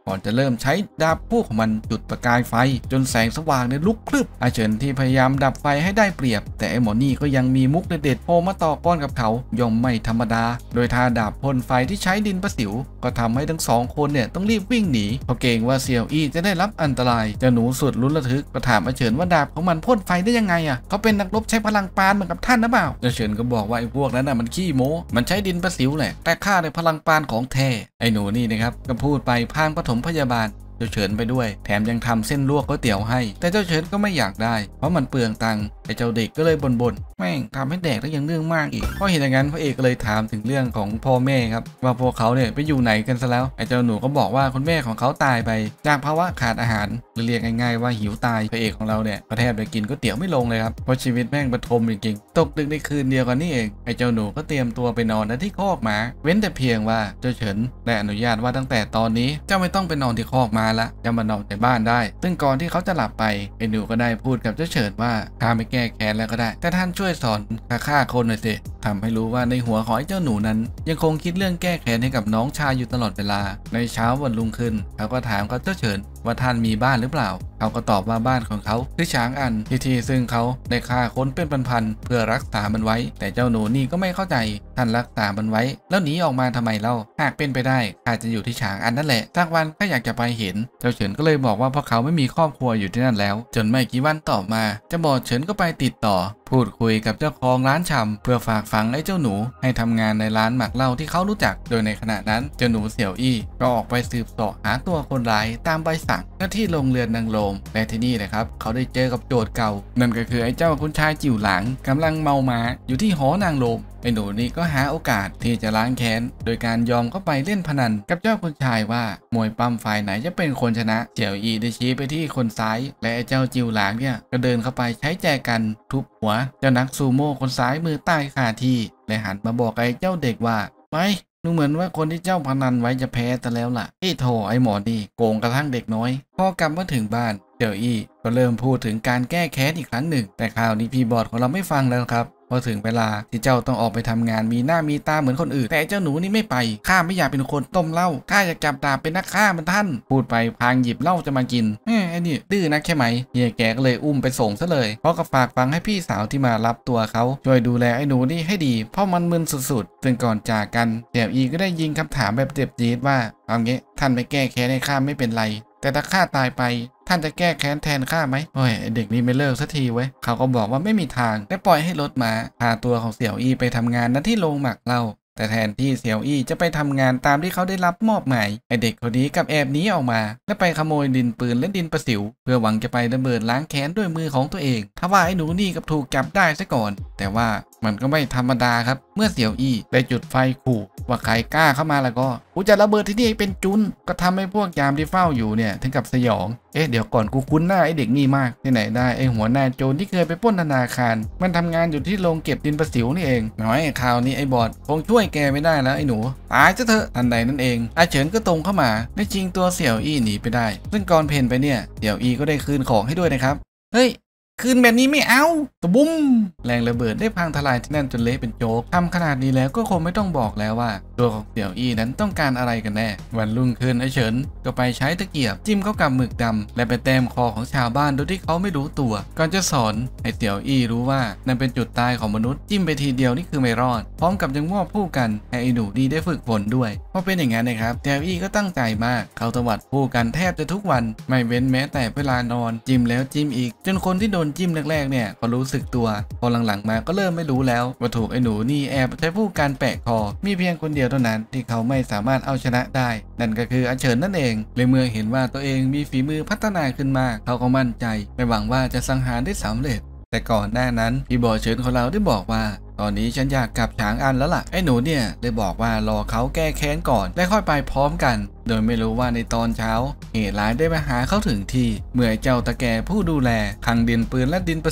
ก่อนจะเริ่มใช้ดาบพวกของมันจุดประกายไฟจนแสงสว่างเนี่ยลุกพรึบอาเฉินที่พยายามดับไฟให้ได้เปรียบแต่ไอหมอนี่ก็ยังมีมุกเด็ดๆโผล่มาต่อกรกับเขาย่อมไม่ธรรมดาโดยท่าดาบพ่นไฟที่ใช้ดินประสิวก็ทำให้ทั้งสองคนเนี่ยต้องรีบวิ่งหนีเพราะเกรงว่าเสี่ยวอี้จะได้รับอันตรายเจ้าหนูสุดลุ้นระทึกก็ถามอาเฉินว่าดาบของมันพ่นไฟได้ยังไงอ่ะเขาเป็นนักรบใช้พลังปานเหมือนกับท่านหรือเปล่าอาเฉินก็บอกว่าไอ้พวกนั้นน่ะมันขี้โม้มันใช้ดินประสิวแหละแต่ข้าในพลังปานของแท้ไอ้หนูนี่นะครับก็พูดไปพางปฐมพยาบาลเจ้าเฉินไปด้วยแถมยังทำเส้นลวกก๋วยเตี๋ยวให้แต่เจ้าเฉินก็ไม่อยากได้เพราะมันเปลืองตังค์ไอ้เจ้าเด็กก็เลยบ่นๆแม่งทำให้แดกแล้วยังเรื่องมากอีกเพราะเห็นอย่างนั้นพระเอกก็เลยถามถึงเรื่องของพ่อแม่ครับว่าพวกเขาเนี่ยไปอยู่ไหนกันซะแล้วไอ้เจ้าหนูก็บอกว่าคุณแม่ของเขาตายไปจากภาวะขาดอาหารหรือเรียกง่ายๆว่าหิวตายพระเอกของเราเนี่ยก็แทบจะกินก๋วยเตี๋ยวไม่ลงเลยครับเพราะชีวิตแม่งบรรทมจริงๆตกดึกในคืนเดียวกันนี่เองไอ้เจ้าหนูก็เตรียมตัวไปนอนณที่คอกม้าเว้นแต่เพียงว่าเจ้าเฉินได้อนุญาตว่าตั้งแต่ตอนนี้เจ้าไม่ต้องไปนอนที่คอกม้าละจะมานอนในบ้านได้ซึ่งก่อนที่เขาจะหลับไปไอ้หนูก็ได้พูดกับเจ้าเฉินว่าข้าไม่แก้แค้นแล้วก็ได้แต่ท่านช่วยสอนข้าฆ่าคนหน่อยสิทำให้รู้ว่าในหัวของไอ้เจ้าหนูนั้นยังคงคิดเรื่องแก้แค้นให้กับน้องชายอยู่ตลอดเวลาในเช้าวันรุ่งขึ้นเขาก็ถามกับเจ้าเฉินว่าท่านมีบ้านหรือเปล่าเขาก็ตอบว่าบ้านของเขาคือช้างอันที่ที่ซึ่งเขาได้ฆ่าคนเป็นพันๆเพื่อรักษามันไว้แต่เจ้าหนูนี่ก็ไม่เข้าใจท่านรักษามันไว้แล้วหนีออกมาทำไมเล่าหากเป็นไปได้อาจจะอยู่ที่ช้างอันนั่นแหละสักวันก็อยากจะไปเห็นเจ้าเฉินก็เลยบอกว่าพวกเขาไม่มีครอบครัวอยู่ที่นั่นแล้วจนไม่กี่วันต่อมาเจ้าบอเฉินก็ไปติดต่อพูดคุยกับเจ้าของร้านชำเพื่อฝากฝังไอ้เจ้าหนูให้ทำงานในร้านหมักเหล้าที่เขารู้จักโดยในขณะนั้นเจ้าหนูเสี่ยวอี้ก็ออกไปสืบเสาะหาตัวคนร้ายตามใบสั่งหน้าที่โรงเรือนนางโลมและที่นี่นะครับเขาได้เจอกับโจทย์เก่านั่นก็คือไอ้เจ้าคุณชายจิ๋วหลางกำลังเมาหมาอยู่ที่หอนางโลมไอ้หนูนี่ก็หาโอกาสที่จะล้างแค้นโดยการยอมเข้าไปเล่นพนันกับเจ้าคุณชายว่ามวยปั้มฝ่ายไหนจะเป็นคนชนะเสี่ยวอี้ได้ชี้ไปที่คนซ้ายและไอ้เจ้าจิ๋วหลางเนี่ยก็เดินเข้าไปใช้แจกันทุบหัวเจ้านักซูโม่คนซ้ายมือใต้คาที่และหันมาบอกไอ้เจ้าเด็กว่าไปดูเหมือนว่าคนที่เจ้าพนันไว้จะแพ้แต่แล้วล่ะไอ้โถไอ้หมอนี่โกงกระทั่งเด็กน้อยพอกลับมาถึงบ้านเสี่ยวอี้ก็เริ่มพูดถึงการแก้แค้นอีกครั้งหนึ่งแต่คราวนี้พี่บอดของเราไม่ฟังแล้วครับพอถึงเวลาที่เจ้าต้องออกไปทำงานมีหน้ามีตาเหมือนคนอื่นแต่เจ้าหนูนี่ไม่ไปข้าไม่อยากเป็นคนต้มเหล้าข้าอยากจับดาบเป็นนักฆ่าเหมือนท่านพูดไปพางหยิบเหล้าจะมากินเฮ้ยไอ้นี่ดื้อนักใช่ไหมเฮียแกก็เลยอุ้มไปส่งซะเลยเพราะกับฝากฟังให้พี่สาวที่มารับตัวเขาช่วยดูแลไอ้หนูนี่ให้ดีเพราะมันมึนสุดๆซึ่งก่อนจากกันเสี่ยวอีก็ได้ยิงคำถามแบบเจ็บจี๊ดว่าเอางี้ท่านไปแก้แค้นให้ข้าไม่เป็นไรแต่ถ้าข้าตายไปท่านจะแก้แค้นแทนข้าไหมโอ้ยเด็กนี่ไม่เลิกสักทีเว้ยเขาก็บอกว่าไม่มีทางได้ปล่อยให้รถมาพาตัวของเสี่ยวอี้ไปทำงานณที่โรงหมักเหล้าแต่แทนที่เสี่ยวอี้จะไปทำงานตามที่เขาได้รับมอบหมายไอเด็กคนนี้กับแอบหนีออกมาและไปขโมยดินปืนและดินประสิวเพื่อหวังจะไประเบิดล้างแค้นด้วยมือของตัวเองถ้าว่าไอ้หนูนี่กับถูกจับได้ซะก่อนแต่ว่ามันก็ไม่ธรรมดาครับเมื่อเสี่ยวอี้ได้จุดไฟขู่ว่าใครกล้าเข้ามาแล้วก็กูจะระเบิดที่นี่ให้เป็นจุนก็ทำให้พวกยามที่เฝ้าอยู่เนี่ยถึงกับสยองเอ๊ะเดี๋ยวก่อนกูคุ้นหน้าไอ้เด็กนี่มากที่ไหนได้ไอ้หัวหน้าโจรที่เคยไปปล้นธนาคารมันทำงานอยู่ที่โรงเก็บดินประสิวนี่เองน้อยคราวนี้ไอ้บอดคงช่วยแกไม่ได้แล้วไอ้หนูตายซะเถอะทันใดนั่นเองอาเฉินก็ตรงเข้ามาได้ชิงตัวเสี่ยวอี้หนีไปได้ซึ่งก่อนเพนไปเนี่ยเสี่ยวอี้ก็ได้คืนของให้ด้วยนะครับเฮ้ยคืนแบบนี้ไม่เอาตะบุ้มแรงระเบิดได้พังทลายที่นั่นจนเละเป็นโจ๊กทำขนาดนี้แล้วก็คงไม่ต้องบอกแล้วว่าตัวของเสี่ยวอี้นั้นต้องการอะไรกันแน่วันรุ่งขึ้นไอ้เฉินก็ไปใช้ตะเกียบจิ้มเข้ากับหมึกดำและไปแต้มคอของชาวบ้านโดยที่เขาไม่รู้ตัวก่อนจะสอนให้เสี่ยวอี้รู้ว่านั่นเป็นจุดตายของมนุษย์จิ้มไปทีเดียวนี่คือไม่รอดพร้อมกับยังมอบผู้กันให้ไอ้หนูดีได้ฝึกฝนด้วยเพราะเป็นอย่างนั้นนะครับเสี่ยวอี้ก็ตั้งใจมากเขาตวัดผู้กันแทบจะทุกวันไม่เว้นแม้แต่เวลานอนจิ้มแล้วจิ้มอีกจนคนที่โดนจิ้มแรกๆเนี่ยก็รู้สึกตัวพอหลังๆมาก็เริ่มไม่รู้แล้วว่าถูกไอ้หนูนี่แอบใช้ผู้การแปะคอมีเพียงคนเดียวเท่านั้นที่เขาไม่สามารถเอาชนะได้นั่นก็คืออาเฉินนั่นเองเลยเมื่อเห็นว่าตัวเองมีฝีมือพัฒนาขึ้นมากเขาก็มั่นใจไม่หวังว่าจะสังหารได้สำเร็จแต่ก่อนหน้านั้นพี่บอเฉินของเราได้บอกว่าตอนนี้ฉันอยากกลับฉางอันแล้วล่ะไอ้หนูเนี่ยได้บอกว่ารอเขาแก้แค้นก่อนและค่อยไปพร้อมกันโดยไม่รู้ว่าในตอนเช้าเหตุร้ายได้มาหาเขาถึงที่เมื่อเจ้าตะแก่ผู้ดูแลขังดินปืนและดินประสิว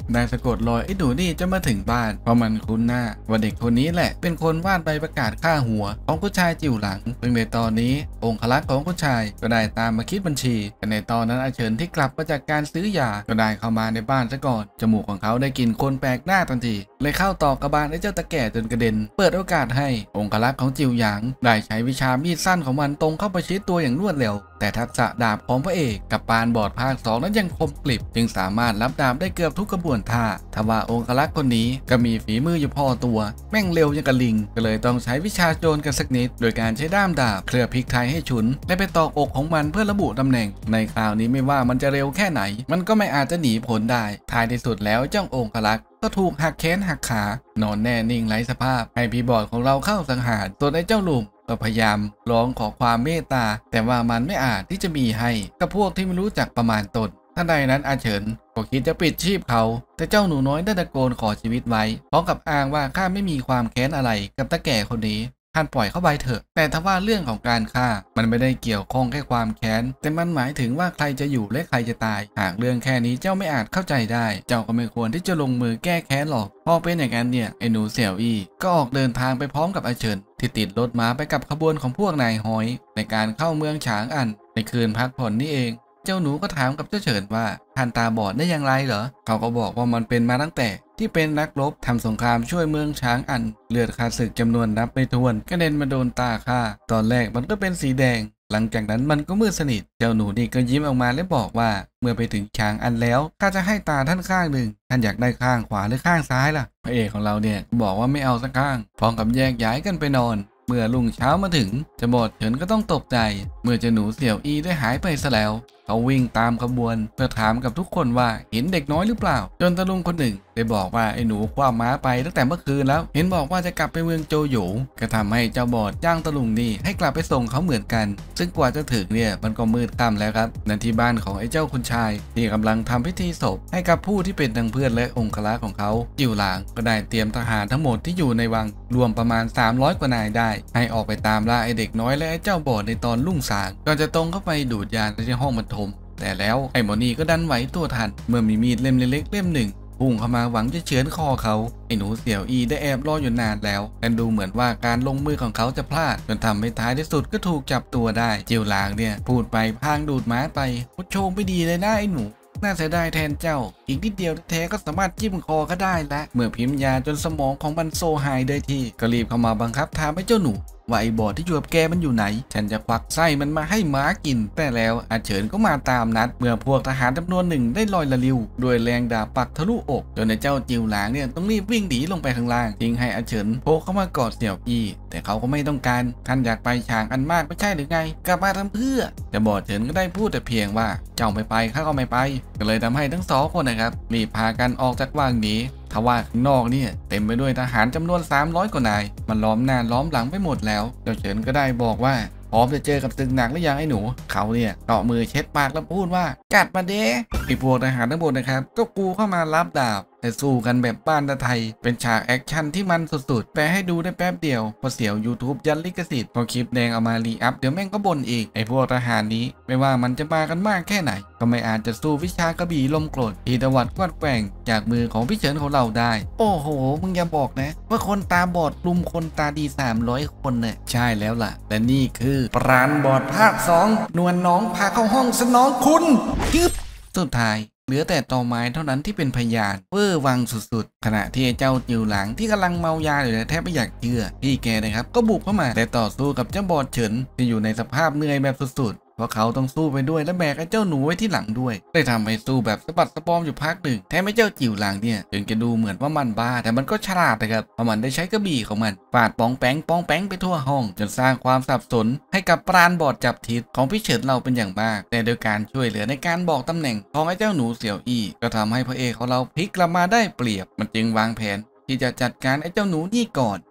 ได้สะกดรอยไอ้หนูนี่จะมาถึงบ้านเพราะมันคุ้นหน้าว่าเด็กคนนี้แหละเป็นคนวาดใบประกาศฆ่าหัวของผู้ชายจิ๋วหลังซึ่งในตอนนี้องครักษ์ของผู้ชายก็ได้ตามมาคิดบัญชีแต่ในตอนนั้นอาเฉินที่กลับมาจากการซื้อยาก็ได้เข้ามาในบ้านซะก่อนจมูกของเขาได้กลิ่นคนแปลกหน้าทันทีเลยเข้าต่อกระบาลไอ้เจ้าตะแก่จนกระเด็นเปิดโอกาสให้องครักษ์ของจิ๋วหยางได้ใช้วิชามีดสั้นของมันตรงเข้าประชิดตัวอย่างรวดเร็วแต่ทักษะดาบของพระเอกกับปานบอดภาคสองนั้นยังคมกริบจึงสามารถรับดาบได้เกือบทุกกระบวนท่าทว่าองครักษ์คนนี้ก็มีฝีมืออยู่พอตัวแม่งเร็วยังกระลิงก็เลยต้องใช้วิชาโจรกันสักนิดโดยการใช้ด้ามดาบเคลือบพริกไทยให้ฉุนและไปตอกอกของมันเพื่อระบุตำแหน่งในคราวนี้ไม่ว่ามันจะเร็วแค่ไหนมันก็ไม่อาจจะหนีพ้นได้ท้ายที่สุดแล้วเจ้าองครักษ์ก็ถูกหักแขนหักขานอนแน่นิ่งไร้สภาพให้พี่บอดของเราเข้าสังหารส่วนไอ้เจ้าลุงก็พยายามร้องขอความเมตตาแต่ว่ามันไม่อาจที่จะมีให้กับพวกที่ไม่รู้จักประมาณตนทันใดนั้นอาเฉินก็คิดจะปิดชีพเขาแต่เจ้าหนูน้อยได้ตะโกนขอชีวิตไว้พร้อมกับอ้างว่าข้าไม่มีความแค้นอะไรกับตาแก่คนนี้ท่านปล่อยเข้าไปเถอะแต่ถ้าว่าเรื่องของการฆ่ามันไม่ได้เกี่ยวข้องแค่ความแค้นแต่มันหมายถึงว่าใครจะอยู่และใครจะตายหากเรื่องแค่นี้เจ้าไม่อาจเข้าใจได้เจ้าก็ไม่ควรที่จะลงมือแก้แค้นหรอกพอเป็นอย่างนั้นเนี่ยไอ้หนูเสี่ยวอี้ก็ออกเดินทางไปพร้อมกับอาเฉินที่ติดรถม้าไปกับขบวนของพวกนายหอยในการเข้าเมืองฉางอันในคืนพักผ่อนนี่เองเจ้าหนูก็ถามกับเจ้าเฉินว่าท่านตาบอดได้อย่างไรเหรอเขาก็บอกว่ามันเป็นมาตั้งแต่ที่เป็นนักรบทำสงครามช่วยเมืองช้างอันเลือดข้าศึกจำนวนนับไม่ถ้วนกระเด็นมาโดนตาข้าตอนแรกมันก็เป็นสีแดงหลังจากนั้นมันก็มืดสนิทเจ้าหนูนี่ก็ยิ้มออกมาและบอกว่าเมื่อไปถึงช้างอันแล้วข้าจะให้ตาท่านข้างหนึ่งท่านอยากได้ข้างขวาหรือข้างซ้ายล่ะพระเอกของเราเนี่ยบอกว่าไม่เอาสักข้างพร้อมกับแยกย้ายกันไปนอนเมื่อรุ่งเช้ามาถึงเจ้าบอดเฉินก็ต้องตกใจเมื่อเจ้าหนูเสี่ยวอี้ได้หายไปซะแล้วเขาวิ่งตามขบวนเพื่อถามกับทุกคนว่าเห็นเด็กน้อยหรือเปล่าจนตะลุงคนหนึ่งได้บอกว่าไอ้หนูคว้าม้าไปตั้งแต่เมื่อคืนแล้วเห็นบอกว่าจะกลับไปเมืองโจโหยก็ทำให้เจ้าบอดจ้างตะลุงนี่ให้กลับไปส่งเขาเหมือนกันซึ่งกว่าจะถึงเนี่ยมันก็มืดค่ำแล้วครับนั่นที่บ้านของไอ้เจ้าคุณชายที่กำลังทำพิธีศพให้กับผู้ที่เป็นทั้งเพื่อนและองครักษ์ของเขาจิ๋วหลางก็ได้เตรียมทหารทั้งหมดที่อยู่ในวังรวมประมาณสามร้อยกว่านายได้ให้ออกไปตามล่าไอ้เด็กน้อยและไอ้เจ้าบอดในตอนรุ่งสางก่อนจะตรงเข้าไปดูดยาในห้องบรรทมแต่แล้วไอ้หมอนี่ก็ดันไหวตัวทันเมื่อมีมีดเล่มเล็กๆเล่มหนึ่งพุ่งเข้ามาหวังจะเฉือนคอเขาไอ้หนูเสี่ยวอีได้แอบรออยู่นานแล้วแต่ดูเหมือนว่าการลงมือของเขาจะพลาดจนทำให้ท้ายที่สุดก็ถูกจับตัวได้จิ๋วหลางเนี่ยพูดไปพางดูดม้าไปพุชโชงไม่ดีเลยนะไอ้หนูน่าเสียดายแทนเจ้าอีกนิดเดียวแท้ก็สามารถจิ้มคอก็ได้แล้วเมื่อพิมพ์ยาจนสมองของมันโซหายได้ที่ก็รีบเข้ามาบังคับถามไอ้เจ้าหนูว่าไอ้บอดที่อยู่กับแกมันอยู่ไหนฉันจะควักไส้มันมาให้ม้ากินแต่แล้วอาเฉินก็มาตามนัดเมื่อพวกทหารจำนวนหนึ่งได้ลอยละลิวด้วยแรงดาบปักทะลุอกจนในเจ้าจิ๋วหลางเนี่ยต้องรีบวิ่งหนีลงไปข้างล่างทิ้งให้อาเฉินโผล่เข้ามากอดเสี่ยวอี้แต่เขาก็ไม่ต้องการท่านอยากไปฉางอันมากไม่ใช่หรือไงกลับมาทำเพื่อจะบอดเฉินก็ได้พูดแต่เพียงว่าเจ้าไม่ไปข้าก็ไม่ไปก็เลยทำให้ทั้งสองคนนะครับรีบพากันออกจากวังหนีทว่าข้างนอกเนี่ยเต็มไปด้วยทหารจำนวนสามร้อยกว่านายมันล้อมหน้าล้อมหลังไปหมดแล้วเจ้าเฉินก็ได้บอกว่าพร้อมจะเจอกับศึกหนักหรือยังไอ้หนูเขาเนี่ยเกาะมือเช็ดปากแล้วพูดว่าจัดมาเด้ไอ้พวกทหารทั้งหมดนะครับก็กูเข้ามารับดาบแต่สู้กันแบบบ้านตะไทยเป็นฉากแอคชั่นที่มันสุดๆแต่ให้ดูได้แป๊บเดียวพอเสียว YouTube ยันลิขสิทธิ์พอคลิปแดงเอามารีอัพเดี๋ยวแม่งก็บ่นอีกไอ้พวกทหารนี้ไม่ว่ามันจะมากันมากแค่ไหนก็ไม่อาจจะสู้วิชากระบี่ลมกรดที่ตวัดกวาดแกว่งจากมือของพี่เฉินของเราได้โอ้โหมึงอย่าบอกนะว่าคนตาบอดลุมคนตาดีสามร้อยคนเนี่ยใช่แล้วล่ะและนี่คือปราณบอดภาคสองนวลน้องพาเข้าห้องสนองคุณยึบสุดท้ายเหลือแต่ตอไม้เท่านั้นที่เป็นพยานเวอร์วังสุดๆขณะที่เจ้าจิ๋วหลางที่กำลังเมายาอยู่แทบไม่อยากเชื่อพี่แกนะครับก็บุกเข้ามาแต่ต่อสู้กับเจ้าบอดเฉินที่อยู่ในสภาพเหนื่อยแบบสุดๆเพราะเขาต้องสู้ไปด้วยและแบกไอ้เจ้าหนูไว้ที่หลังด้วยได้ทำให้สู้แบบสะบัดสะบอมอยู่พักหนึ่งแถมไอ้เจ้าจิ๋วหลางเนี่ยถึงจะดูเหมือนว่ามันบ้าแต่มันก็ฉลาดนะครับเพราะมันได้ใช้กระบี่ของมันปาดปองแป้งปองแป้งไปทั่วห้องจนสร้างความสับสนให้กับปราณบอดจับทิศของพี่เฉินเราเป็นอย่างมากแต่โดยการช่วยเหลือในการบอกตำแหน่งของไอ้เจ้าหนูเสี่ยวอี้ก็ทำให้พระเอกของเราพลิกกลับมาได้เปรียบมันจึงวางแผนที่จะจัดการไอ้เจ้าหนูนี่ก่อน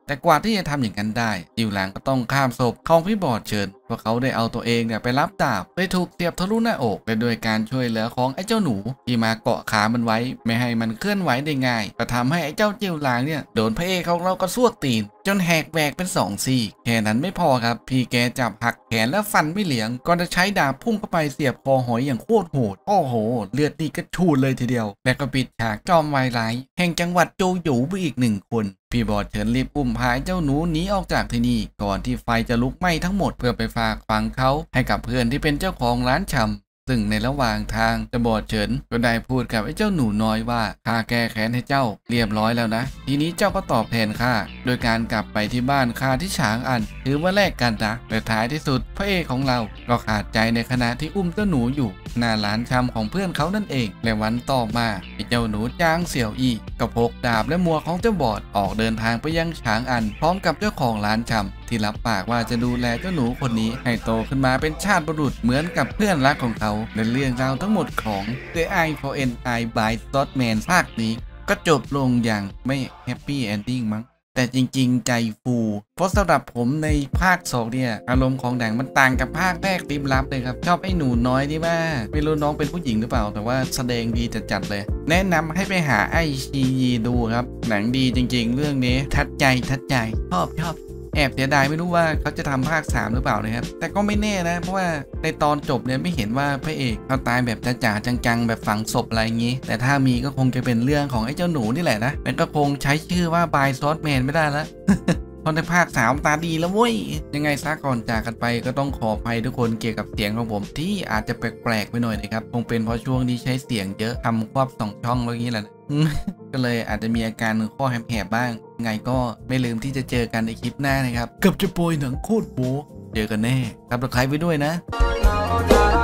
แต่กว่าที่จะทำอย่างนั้นได้จิวหลางก็ต้องข้ามศพของพี่บอดเฉินเพราะเขาได้เอาตัวเองเนี่ยไปรับดาบไปถูกเสียบทะลุหน้าอกและโดยการช่วยเหลือของไอ้เจ้าหนูที่มาเกาะขามันไว้ไม่ให้มันเคลื่อนไหวได้ง่ายก็ทำให้ไอ้เจ้าจิวหลางเนี่ยโดนพระเอกของเราก็สวกตีนจนแหกแหวกเป็นสองซี่แค่นั้นไม่พอครับพี่แกจับหักแขนและฟันไม่เหลียงก่อนจะใช้ดาบพุ่งเข้าไปเสียบคอหอยอย่างโคตรโหดโอ้โหเลือดนี่กระชูดเลยทีเดียวและก็ปิดฉากจอมวายร้ายแห่งจังหวัดโจหยูไปอีกหนึ่งคนพี่บอดเฉินรีบอุ้มพาเจ้าหนูหนีออกจากที่นี่ก่อนที่ไฟจะลุกไหม้ทั้งหมดเพื่อไปฝากฝังเขาให้กับเพื่อนที่เป็นเจ้าของร้านชำซึ่งในระหว่างทางเจ้าบอดเฉินก็ได้พูดกับไอ้เจ้าหนูน้อยว่าข้าแก้แค้นให้เจ้าเรียบร้อยแล้วนะทีนี้เจ้าก็ตอบแทนข้าโดยการกลับไปที่บ้านข้าที่ฉางอันถือว่าแลกกันนะแต่ท้ายที่สุดพระเอกของเราก็ขาดใจในขณะที่อุ้มเจ้าหนูอยู่หน้าร้านชำของเพื่อนเขานั่นเองและวันต่อมาไอ้เจ้าหนูจางเสี่ยวอี้ก็พกดาบและมัวของเจ้าบอดออกเดินทางไปยังฉางอันพร้อมกับเจ้าของร้านชำที่รับปากว่าจะดูแลเจ้าหนูคนนี้ให้โตขึ้นมาเป็นชาติบุรุษเหมือนกับเพื่อนรักของเขาในเรื่องราวทั้งหมดของ The Eye for an Eye by Stockman ภาคนี้ก็จบลงอย่างไม่แฮปปี้เอนดิ้งมั้งแต่จริงๆใจฟูเพราะสำหรับผมในภาคสองเนี่ยอารมณ์ของหนังมันต่างกับภาคแรกริมลับเลยครับชอบไอ้หนูน้อยที่ว่าไม่รู้น้องเป็นผู้หญิงหรือเปล่าแต่ว่าแสดงดีจัดๆเลยแนะนำให้ไปหาไอชียีดูครับหนังดีจริงๆเรื่องนี้ทัดใจทัดใจชอบชอบแอบเสียดายไม่รู้ว่าเขาจะทำภาคสามหรือเปล่านะครับแต่ก็ไม่แน่นะเพราะว่าในตอนจบเนี่ยไม่เห็นว่าพระเอกเขาตายแบบจ๋าๆจังๆแบบฝังศพอะไรอย่างงี้แต่ถ้ามีก็คงจะเป็นเรื่องของไอ้เจ้าหนูนี่แหละนะแต่ก็คงใช้ชื่อว่าบายซอสแมนไม่ได้แล้ว ตอนในภาคสามตาดีแล้วเว้ยยังไงซะก่อนจากกันไปก็ต้องขออภัยทุกคนเกี่ยวกับเสียงของผมที่อาจจะแปลกๆไปหน่อยนะครับคงเป็นเพราะช่วงนี้ใช้เสียงเยอะทำควบสองช่องแล้วอย่างนี้แหละ ก็เลยอาจจะมีอาการข้อแหบๆบ้างไงก็ไม่ลืมที่จะเจอกันในคลิปหน้านะครับกับจะโปรยหนังโคตรโบ๊ะเจอกันแน่ครับแล้วใครไว้ด้วยนะ